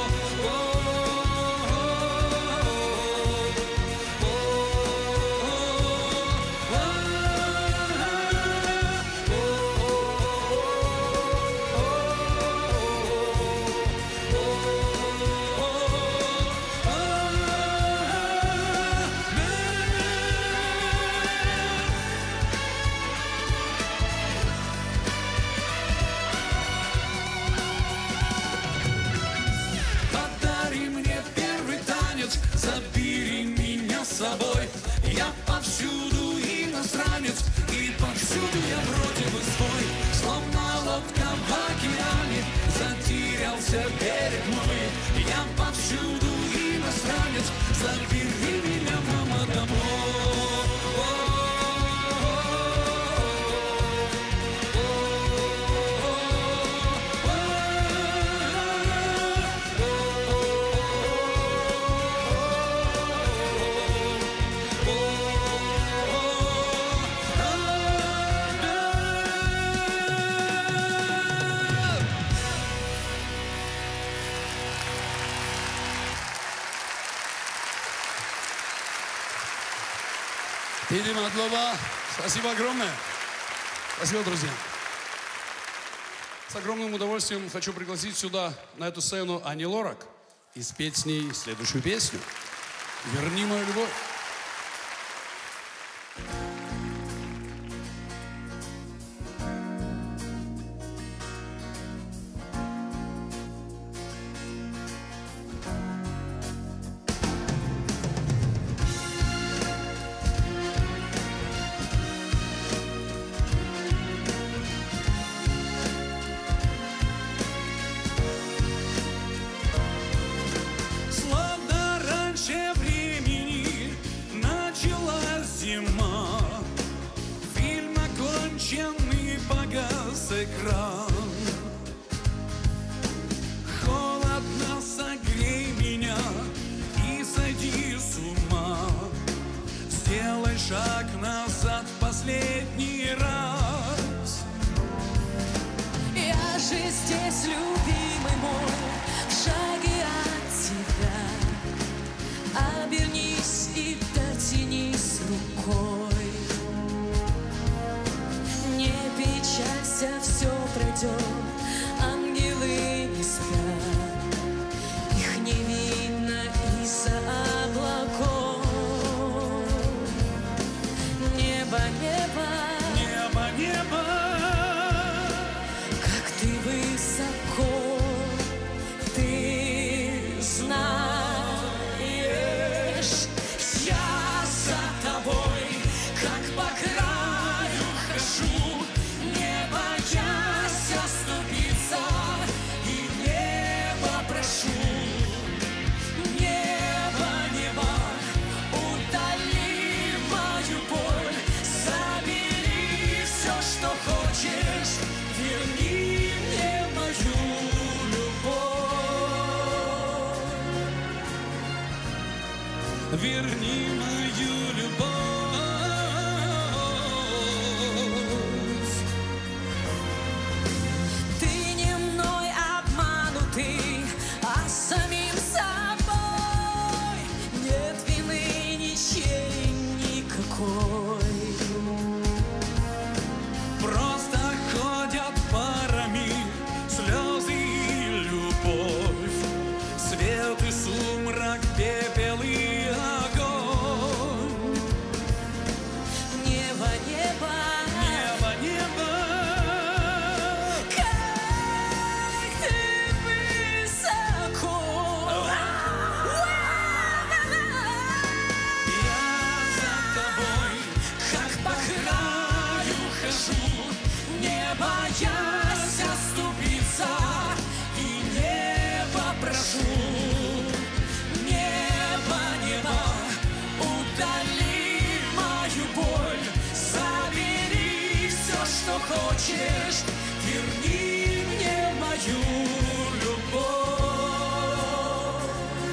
Подари мне первый танец, забери меня с собой. Я повсюду иностранец, и повсюду я вроде бы свой. Словно лодка в океане, затерялся берег мой. Я повсюду иностранец, забери меня, мама, домой. Ирина Мадлова, спасибо огромное. Спасибо, друзья. С огромным удовольствием хочу пригласить сюда, на эту сцену, Ани Лорак и спеть с ней следующую песню «Верни мою любовь». Словно раньше времени началась зима. Фильм оконченный, погас экран. Холодно, согрей меня и сойди с ума. Сделай шаг назад в последний раз. Я же здесь, любимый мой, в шаге от тебя. Обернись и дотянись рукой. Не печалься, все пройдет, ангелы не спят. Их не видно из-за облаков. Небо, небо, Небо, небо, как ты высоко, ты знаешь. я за тобой, как по краю хожу, не боясь оступиться, и небо прошу. Небо, небо, утоли мою боль, забери все, что хочешь, верни мне мою любовь. Верни мою любовь. Ты не мной обманутый, а самим собой. Нет вины ничьей никакой. что хочешь, верни мне мою любовь.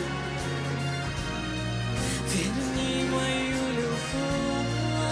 Верни мою любовь.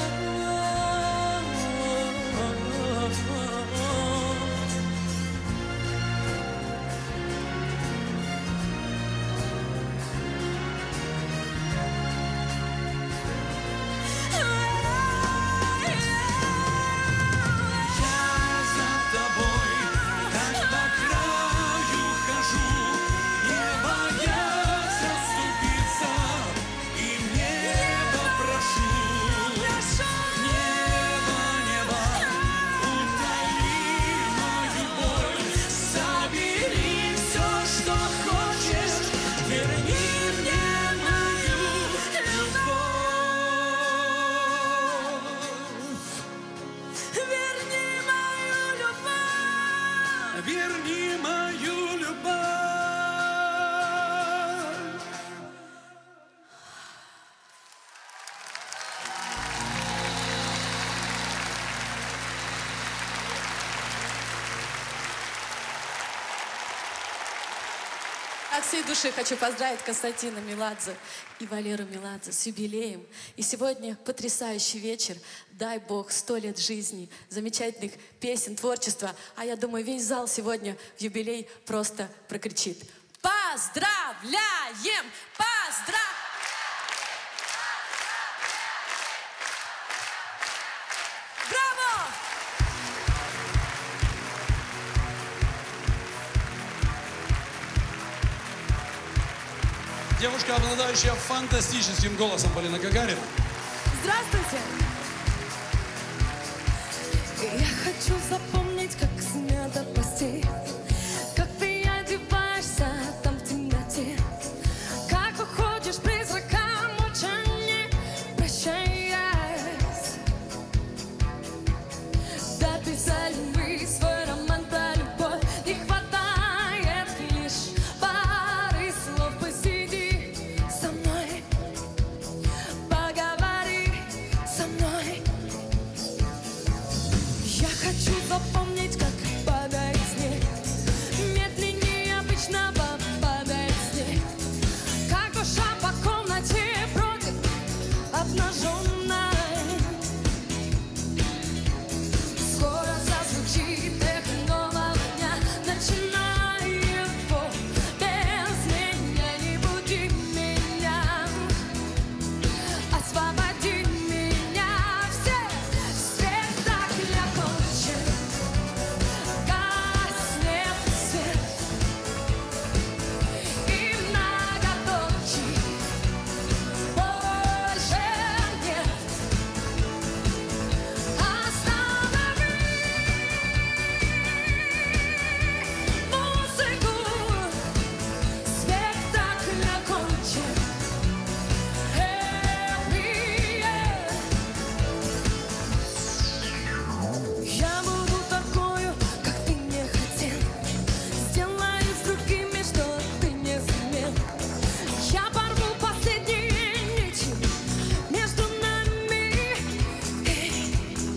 Верни мою любовь. От всей души хочу поздравить Константина Меладзе и Валеру Меладзе с юбилеем. И сегодня потрясающий вечер. Дай Бог сто лет жизни, замечательных песен, творчества. А я думаю, весь зал сегодня в юбилей просто прокричит: поздравляем! Поздравляем! Браво! Девушка, обладающая фантастическим голосом, Полина Гагарина. Здравствуйте! Я хочу запомнить, как снято постель, как ты одеваешься там в темноте, как уходишь призраком молчания, прощаясь. Дописали мы свой роман про любовь, не хватает лишь пары слов. Посиди со мной, поговори со мной. Я хочу запомнить, как падает снег, медленнее обычного падает снег, как душа по комнате бродит обнаженная. Скоро зазвучит эхо нового дня, начиная его без меня. Не буди меня, освободи меня. Все спектакль окончен, гаснет свет, и многоточий больше нет. Останови музыку, спектакль окончен. Happy end. Я буду такою, как ты не хотел, сделаю с другими, что ты не сумел. Я порву последние нити между нами. Эй.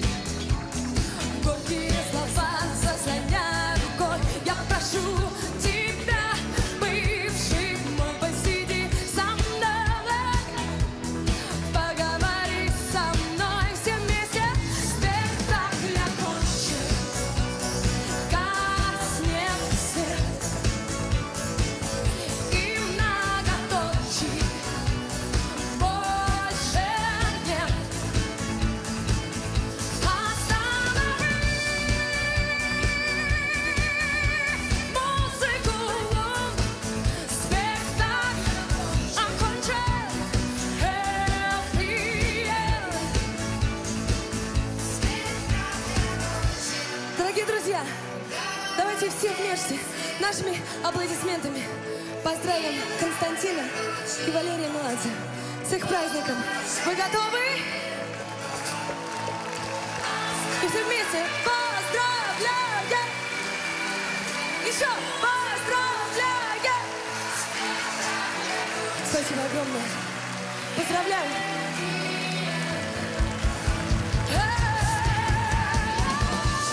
Горькие слова заслоняя рукой, я прошу тебя, бывший мой, посиди со мной, поговори со мной. Все вместе спектакль окончен, гаснет свет, и многоточий больше нет. Останови музыку, спектакль окончен. Happy end. Дорогие друзья, давайте все вместе нашими аплодисментами поздравим Константина и Валерия Меладзе с их праздником. Вы готовы? И все вместе поздравляем! Еще поздравляем! Спасибо огромное. Поздравляю!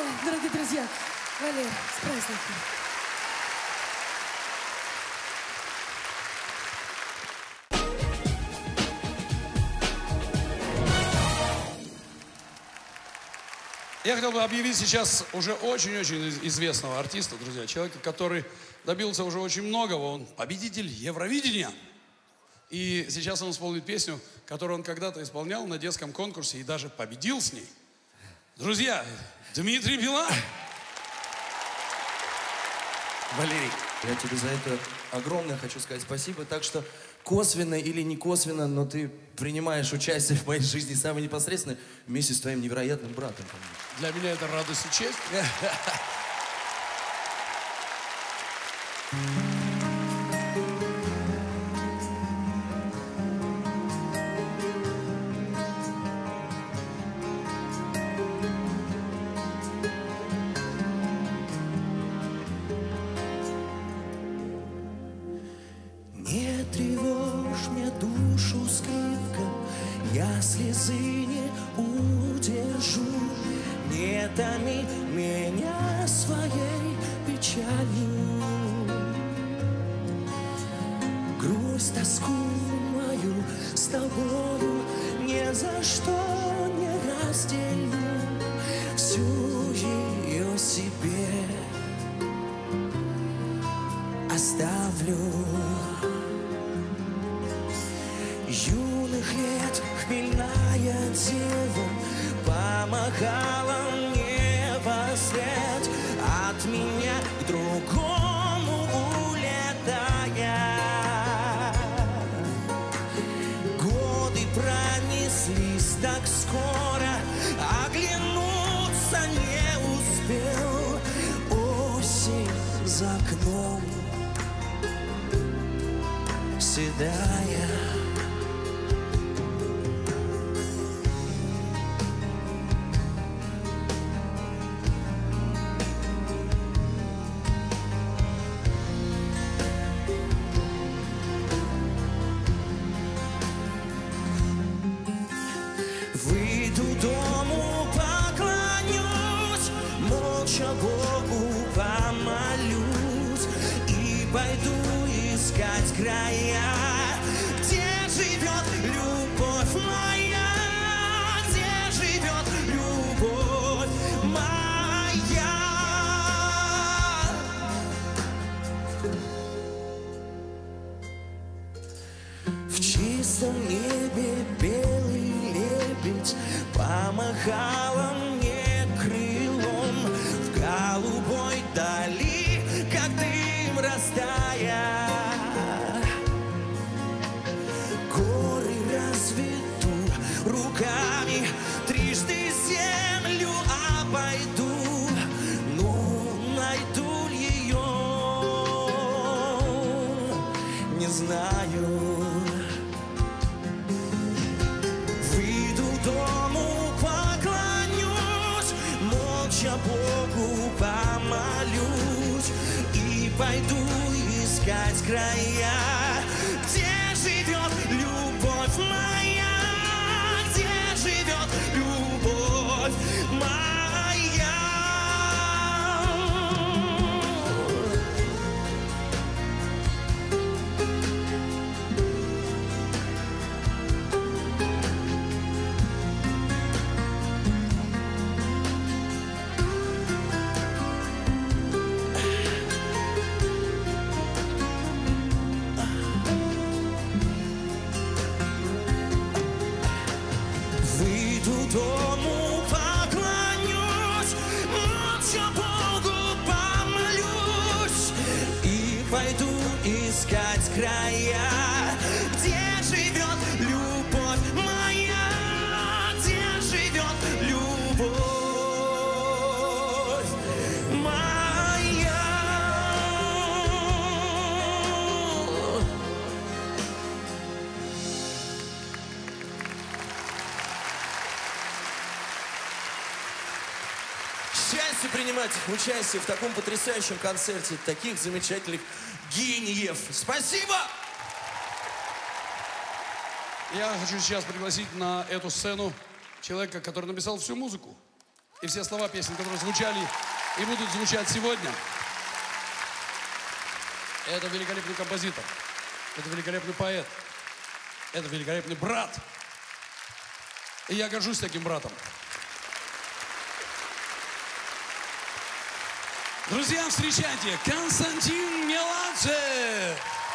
дорогие друзья, Валер, с праздником. Я хотел бы объявить сейчас уже очень-очень известного артиста, друзья. Человека, который добился уже очень многого. Он победитель Евровидения. И сейчас он исполнит песню, которую он когда-то исполнял на детском конкурсе и даже победил с ней. Друзья, Дмитрий Билан. Валерий, я тебе за это огромное хочу сказать спасибо. Так что косвенно или не косвенно, но ты принимаешь участие в моей жизни самое непосредственное вместе с твоим невероятным братом. Для меня это радость и честь. Не тревожь мне душу скрипка, я слезы не удержу. Не томи меня своей печалью. Грусть, тоску мою с тобою ни за что не разделю. Всю ее себе оставлю. Юных лет хмельная дева помахала мне вслед, от меня к другому улетая. Годы пронеслись так скоро, оглянуться не успел. Осень за окном седая. Выйду дому, поклонюсь, молча Богу помолюсь и пойду искать края, где живет любовь моя, где живет любовь моя. В чистом небе белый лебедь помахала мне крылом, в голубой дали, как дым растая. Горы разведу руками, трижды землю обойду, но найду ли ее, не знаю. Дому поклонюсь, молча Богу помолюсь и пойду искать края, где живет любовь моя, где живет любовь моя. Дому поклонюсь, молча Богу помолюсь и пойду искать края, где живет любовь моя, где живет любовь моя. Счастье принимать участие в таком потрясающем концерте таких замечательных гениев. Спасибо! Я хочу сейчас пригласить на эту сцену человека, который написал всю музыку. И все слова песен, которые звучали и будут звучать сегодня, это великолепный композитор, это великолепный поэт, это великолепный брат. И я горжусь таким братом. Друзья, встречайте, Константин Меладзе!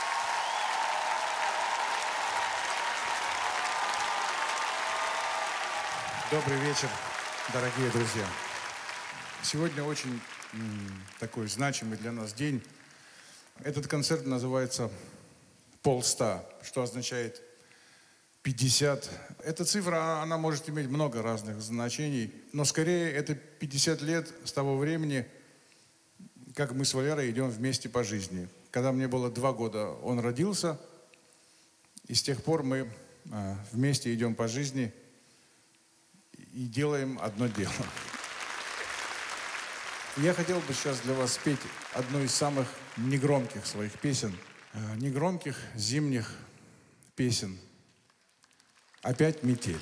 Добрый вечер, дорогие друзья. Сегодня очень м, такой значимый для нас день. Этот концерт называется «Полста», что означает пятьдесят. Эта цифра, она может иметь много разных значений, но скорее это пятьдесят лет с того времени, как мы с Валерой идем вместе по жизни. Когда мне было два года, он родился, и с тех пор мы а, вместе идем по жизни и делаем одно дело. Я хотел бы сейчас для вас спеть одну из самых негромких своих песен, а, негромких зимних песен. «Опять метель».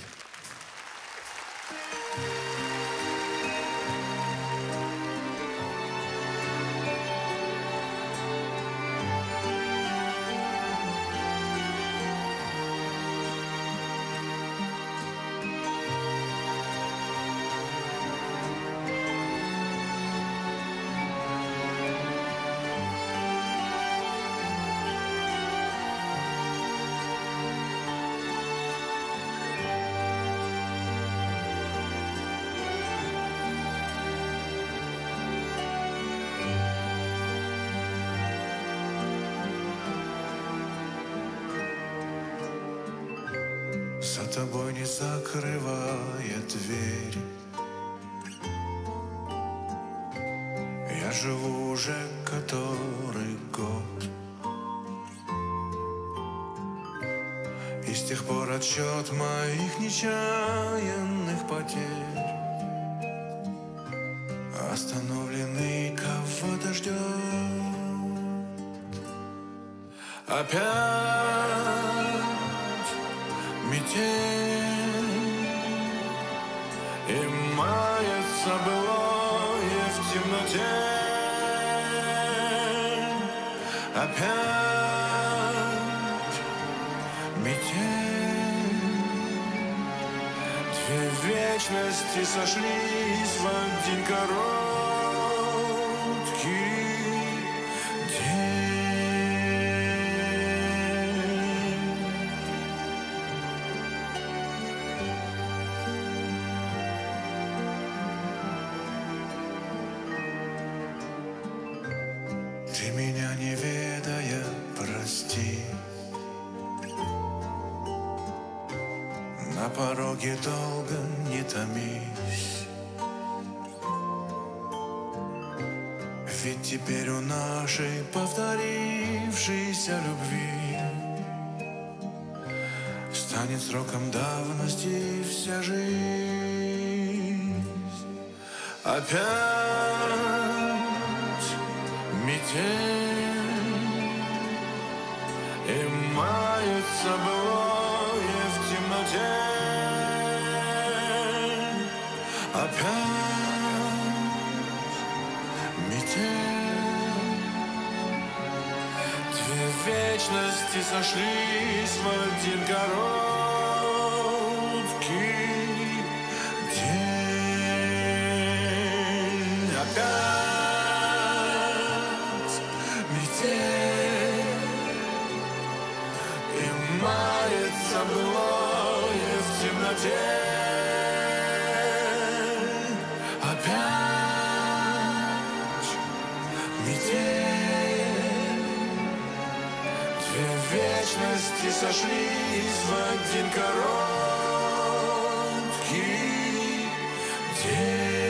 За тобой не закрывает дверь. Я живу уже который год, и с тех пор отсчет моих нечаянных потерь остановленный кого-то ждет. Опять метель, и мается былое в темноте. Опять метель, две вечности сошлись в один короткий день. Ты меня не ведая, прости. На пороге долго не томись, ведь теперь у нашей повторившейся любви станет сроком давности вся жизнь. Опять метель, и мается былое в темноте. Опять метель, две вечности сошлись в один короткий день. Опять метель, и мается былое в темноте. Опять метель, две вечности сошлись в один короткий день.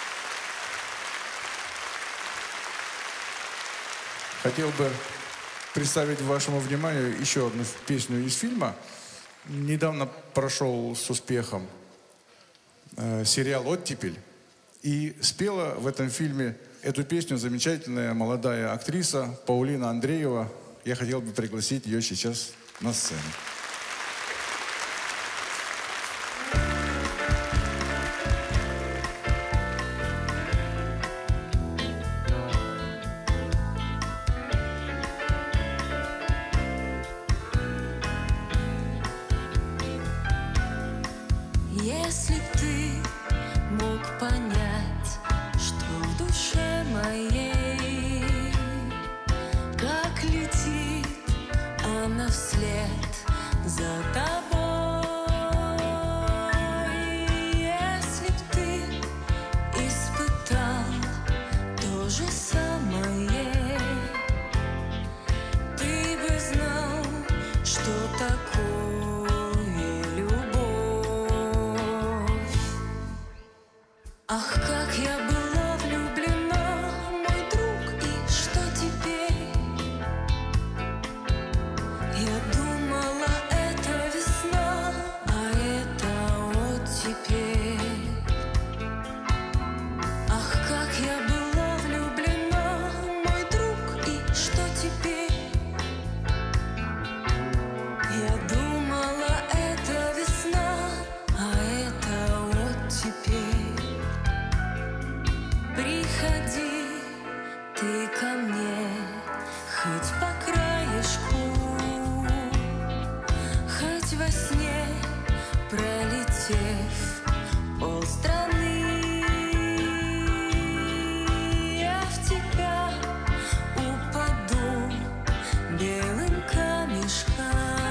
Хотел бы представить вашему вниманию еще одну песню из фильма. Недавно прошел с успехом э, сериал «Оттепель». И спела в этом фильме эту песню замечательная молодая актриса Паулина Андреева. Я хотел бы пригласить ее сейчас на сцену. Если б ты мог понять, что в душе моей, как летит она вслед за тобой. Если б ты испытал то же самое, ты бы знал, что такое Ах, как я была влюблена, мой друг, и что теперь? Я думала, это весна, а это оттепель. Ах, как я была влюблена, мой друг, и что теперь? Я думала, это весна, а это оттепель. Приходи ты ко мне, хоть по краешку, хоть во сне, пролетев полстраны. Я в тебя упаду белым камешком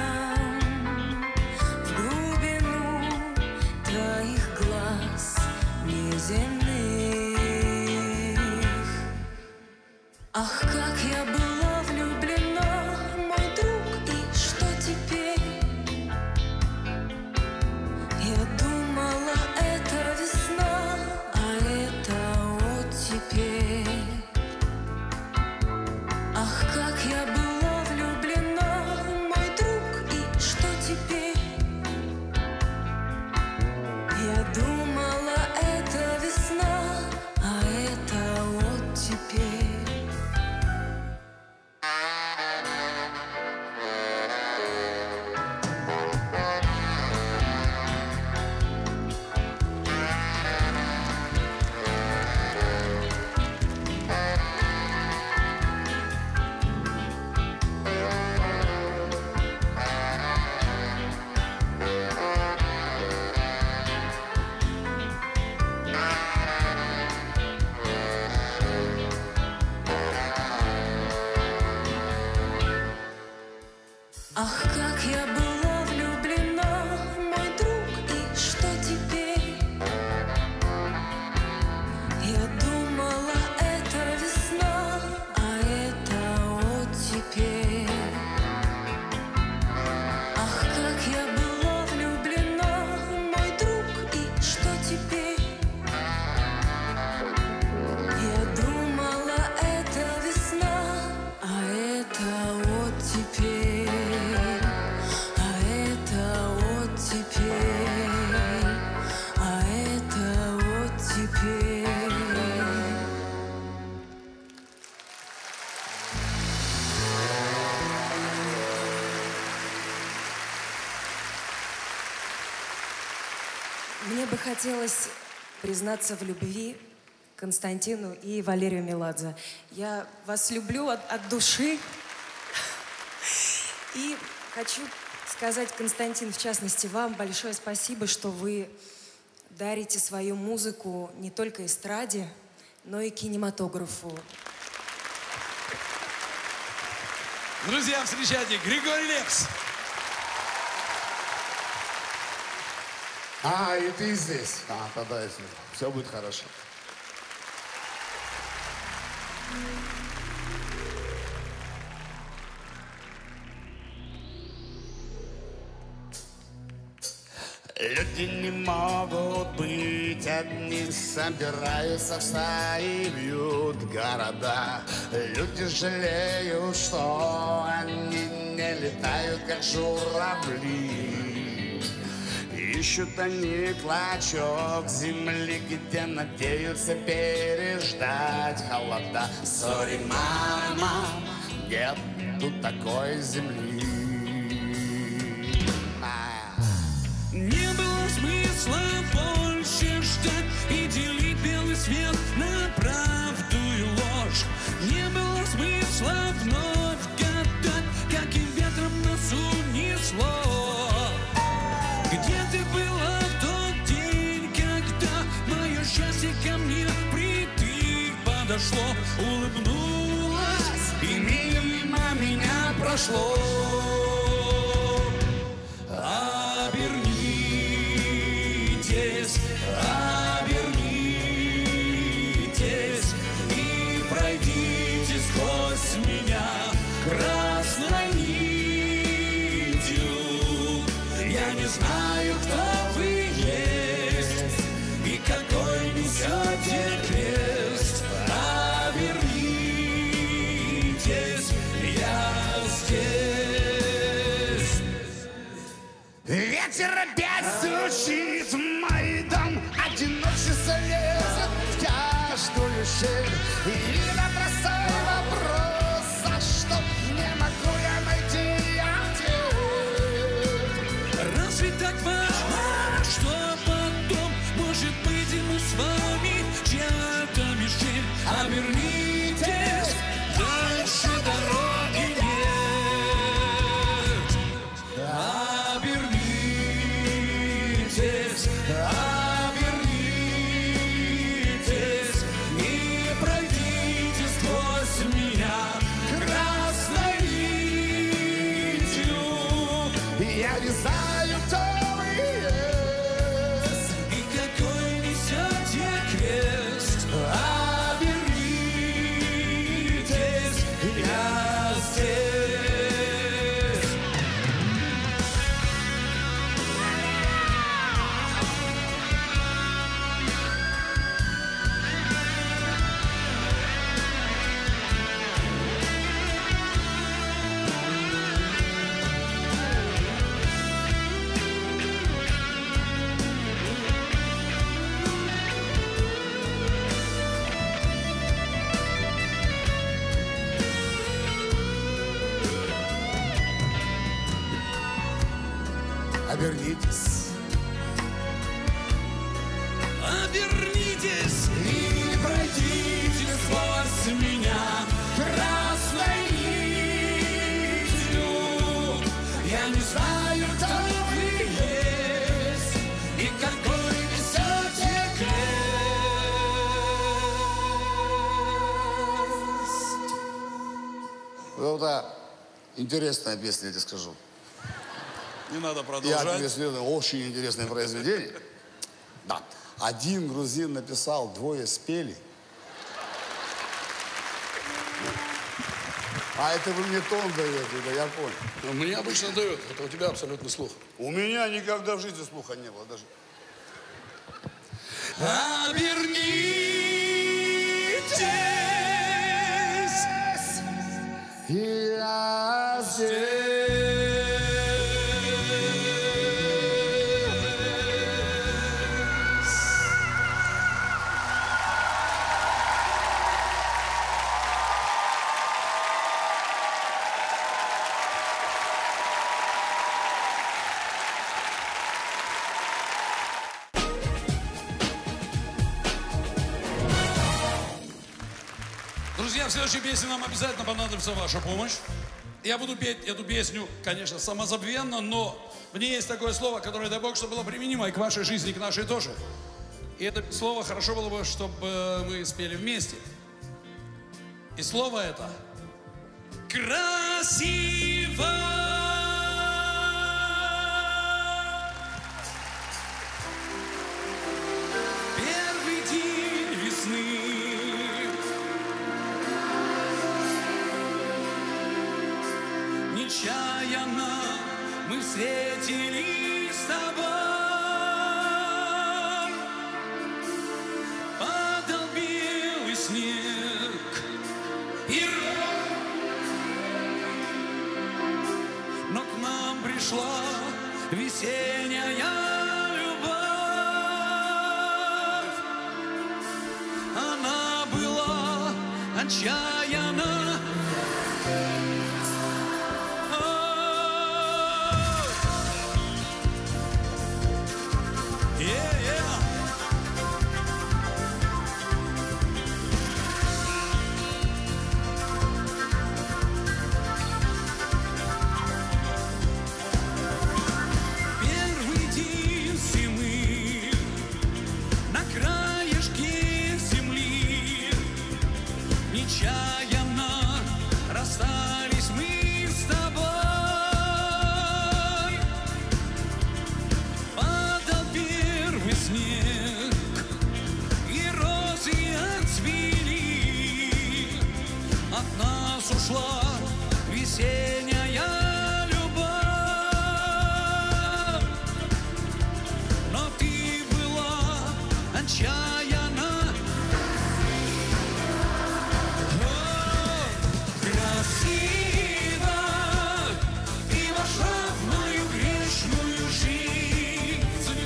в глубину твоих глаз неземных. Ах, как я была влюблена, мой друг, и что теперь? Я думала, это весна, а это оттепель. Ах, как я была влюблена, мой друг, и что теперь? Я думала, это весна, а это оттепель. Ах, как я была влюблена, мой друг, и что теперь? Я думала, это весна, а это оттепель. Ах, как я была влюблена, мой друг, и что теперь? Я думала, это весна, а это оттепель. А это оттепель. Мне бы хотелось признаться в любви Константину и Валерию Меладзе. Я вас люблю от, от души. И хочу сказать, Константин, в частности, вам большое спасибо, что вы дарите свою музыку не только эстраде, но и кинематографу. Друзья, встречайте, Григорий Лепс. А, и ты здесь. А, тогда все будет хорошо. Люди не могут быть одни, собираются в стаи, бьют города. Люди жалеют, что они не летают, как журавли. Ищут они клочок земли, где надеются переждать холода. Сори, мама, нет тут такой земли. Не было смысла больше ждать и делить белый свет на правду и ложь. Не было смысла вновь гадать, каким ветром нас унесло. Где ты была в тот день, когда мое счастье ко мне впритык подошло? Улыбнулась и мимо меня прошло. Обернитесь, обернитесь и пройдите сквозь меня красной нитью. Я не знаю, кто вы есть и какой несете крест. Обернитесь, я здесь. Ветер опять стучит в мой дом, одиночество лезет в каждую щель. И на простой вопрос, за что не могу я найти ответ. Разве так важно, что потом может быть и мы с вами чья-то мишень? Обернитесь, дальше дороги нет. Обернитесь, обернитесь и пройдите сквозь меня красной нитью. Я не знаю, кто вы есть и какой несете крест. Обернитесь, я здесь. Обернитесь. Обернитесь и пройдите сквозь меня красной нитью. Я не знаю, кто вы есть и какой несете крест. Вот это интересная песня, я тебе скажу. Не надо Я продолжать. тебе следую, очень интересное произведение. Да. Один грузин написал, двое спели. А это вы мне тон даете, да я понял. Но мне обычно дают, это у тебя абсолютный слух. У меня никогда в жизни слуха не было даже. Обернитесь, я здесь. Друзья, в следующей песне нам обязательно понадобится ваша помощь. Я буду петь эту песню, конечно, самозабвенно, но в ней есть такое слово, которое, дай Бог, чтобы было применимо и к вашей жизни, и к нашей тоже. И это слово хорошо было бы, чтобы мы спели вместе. И слово это красиво. Первый день весны. Нечаянно мы встретились с тобой. отчаянно. Первый день зимы на краешке земли нечаянно расстались мы с тобой. Падал первый снег, и розы отцвели. От нас ушла весенняя любовь. Но ты была отчаянна. Красиво ты вошла в мою грешную жизнь.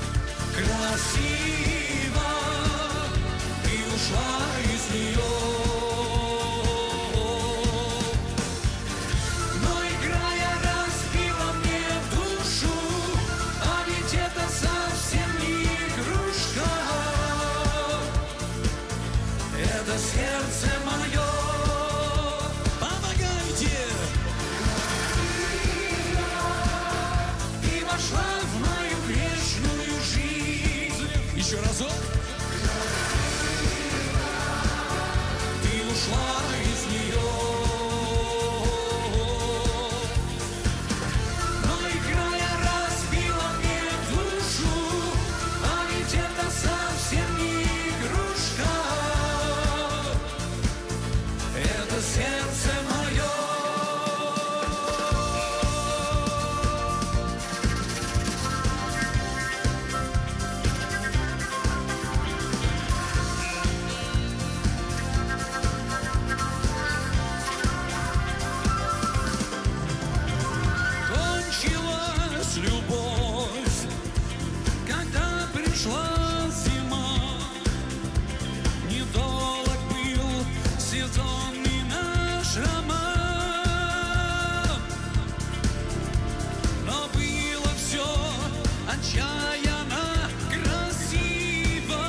Красиво ты ушла из нее. Но играя разбила мне душу, а ведь это совсем не игрушка. Это сердце мое. Ты вошла в мою грешную жизнь. Еще разок. Ты ушла из нее. Но играя разбила мне душу, а ведь это совсем не игрушка. Это сердце мое. Кончилась любовь, когда пришла зима. Недолг был сезонный наш роман, но было все отчаянно красиво.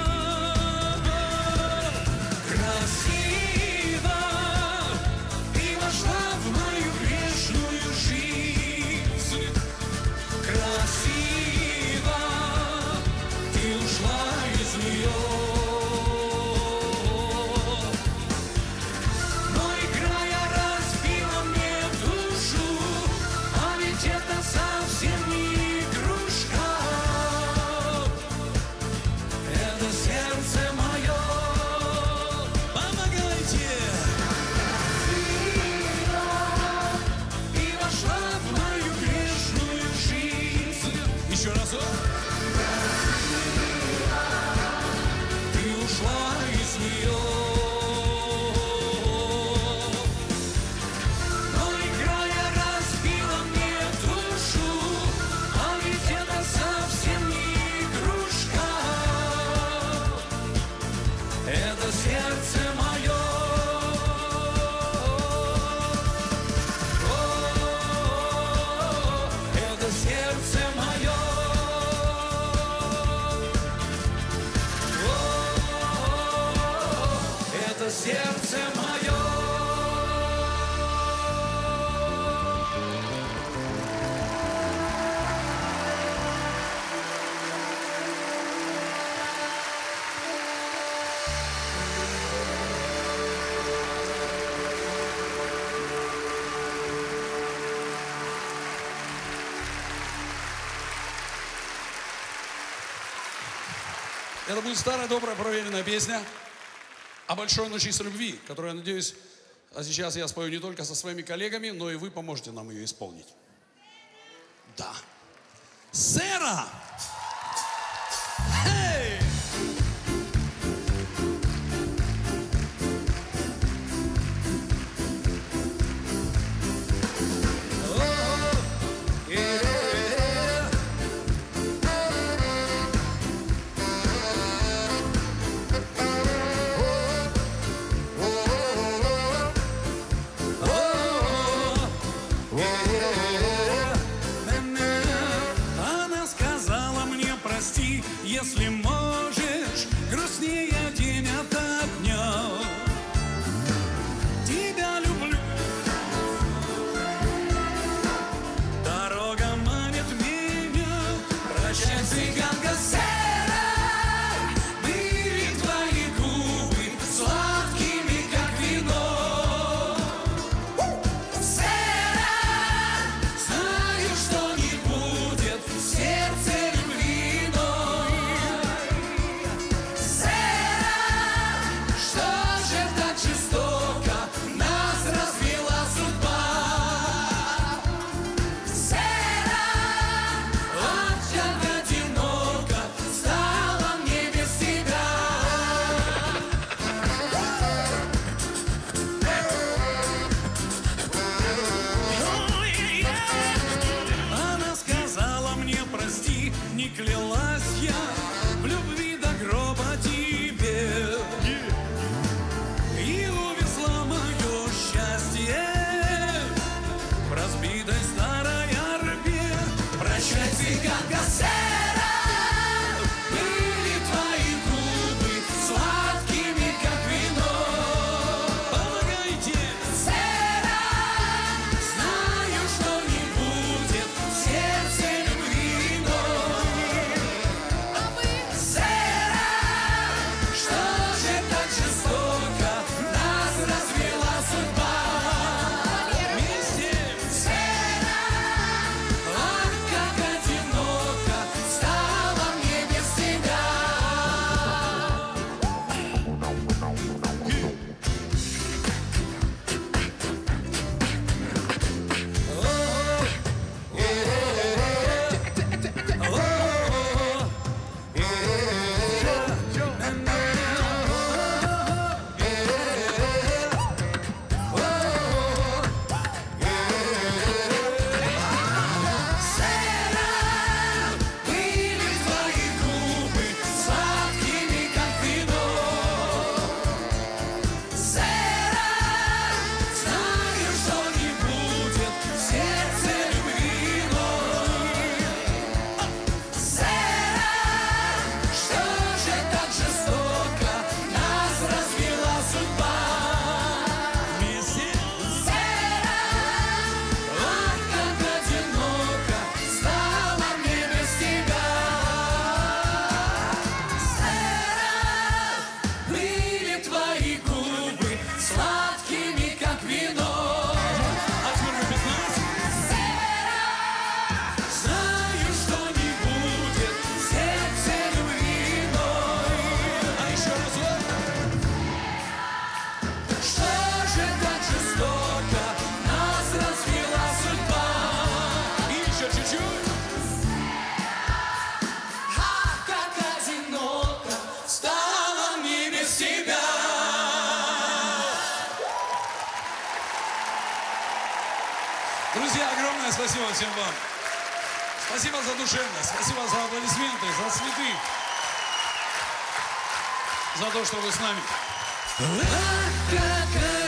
Красиво ты вошла в мою грешную жизнь. Красиво ты ушла из нее. Но играя разбила мне душу, а ведь это совсем не игрушка. Это сердце мое. Помогайте. Ты вошла в мою грешную жизнь. Еще разок. Ты ушла из нее. Но играя разбила мне душу, а ведь это совсем не игрушка. Это сердце мое. Это сердце мое. Это сердце мое. Это будет старая, добрая, проверенная песня о большой ночи с любви, которую, я надеюсь, а сейчас я спою не только со своими коллегами, но и вы поможете нам ее исполнить. Да. Сера! Эй! Oh, если можешь, грустнее день ото дня. Тебя люблю. Дорога манит меня. Прощай, цыганка серая. Были твои губы сладкими, как вино. Серая, знаю, что не будет в сердце любви иной. Серая, что же так жестоко нас развела судьба. Серая, ах, как одиноко стало мне без тебя. Она сказала мне прости, не клялась я в любви до гроба тебе. И увезла мое счастье в разбитой старой арбе. Прощай, цыганка серая, были твои губы сладкими, как вино. Помогайте! Серая, знаю, что не будет в сердце любви иной. Серая, что же так жестоко нас развела судьба. Вместе! Серая, ах, как одиноко стало мне без тебя. Серая, были твои губы сладкими, как вино. Серая, знаю, что не будет в сердце любви иной. Серая, что же так жестоко нас развела судьба. Вместе. Серая, ах, как одиноко стало мне без тебя. Серая, были твои губы сладкими, как вино. А теперь пятнадцать. Серая, знаю, что не будет в сердце любви иной. А еще разок. Что же так жестоко нас развела судьба. И еще чуть-чуть. Ах, как одиноко стало мне без тебя. Друзья, огромное спасибо всем вам. Спасибо за душевность, спасибо за аплодисменты, за цветы, за то, что вы с нами. Ах, как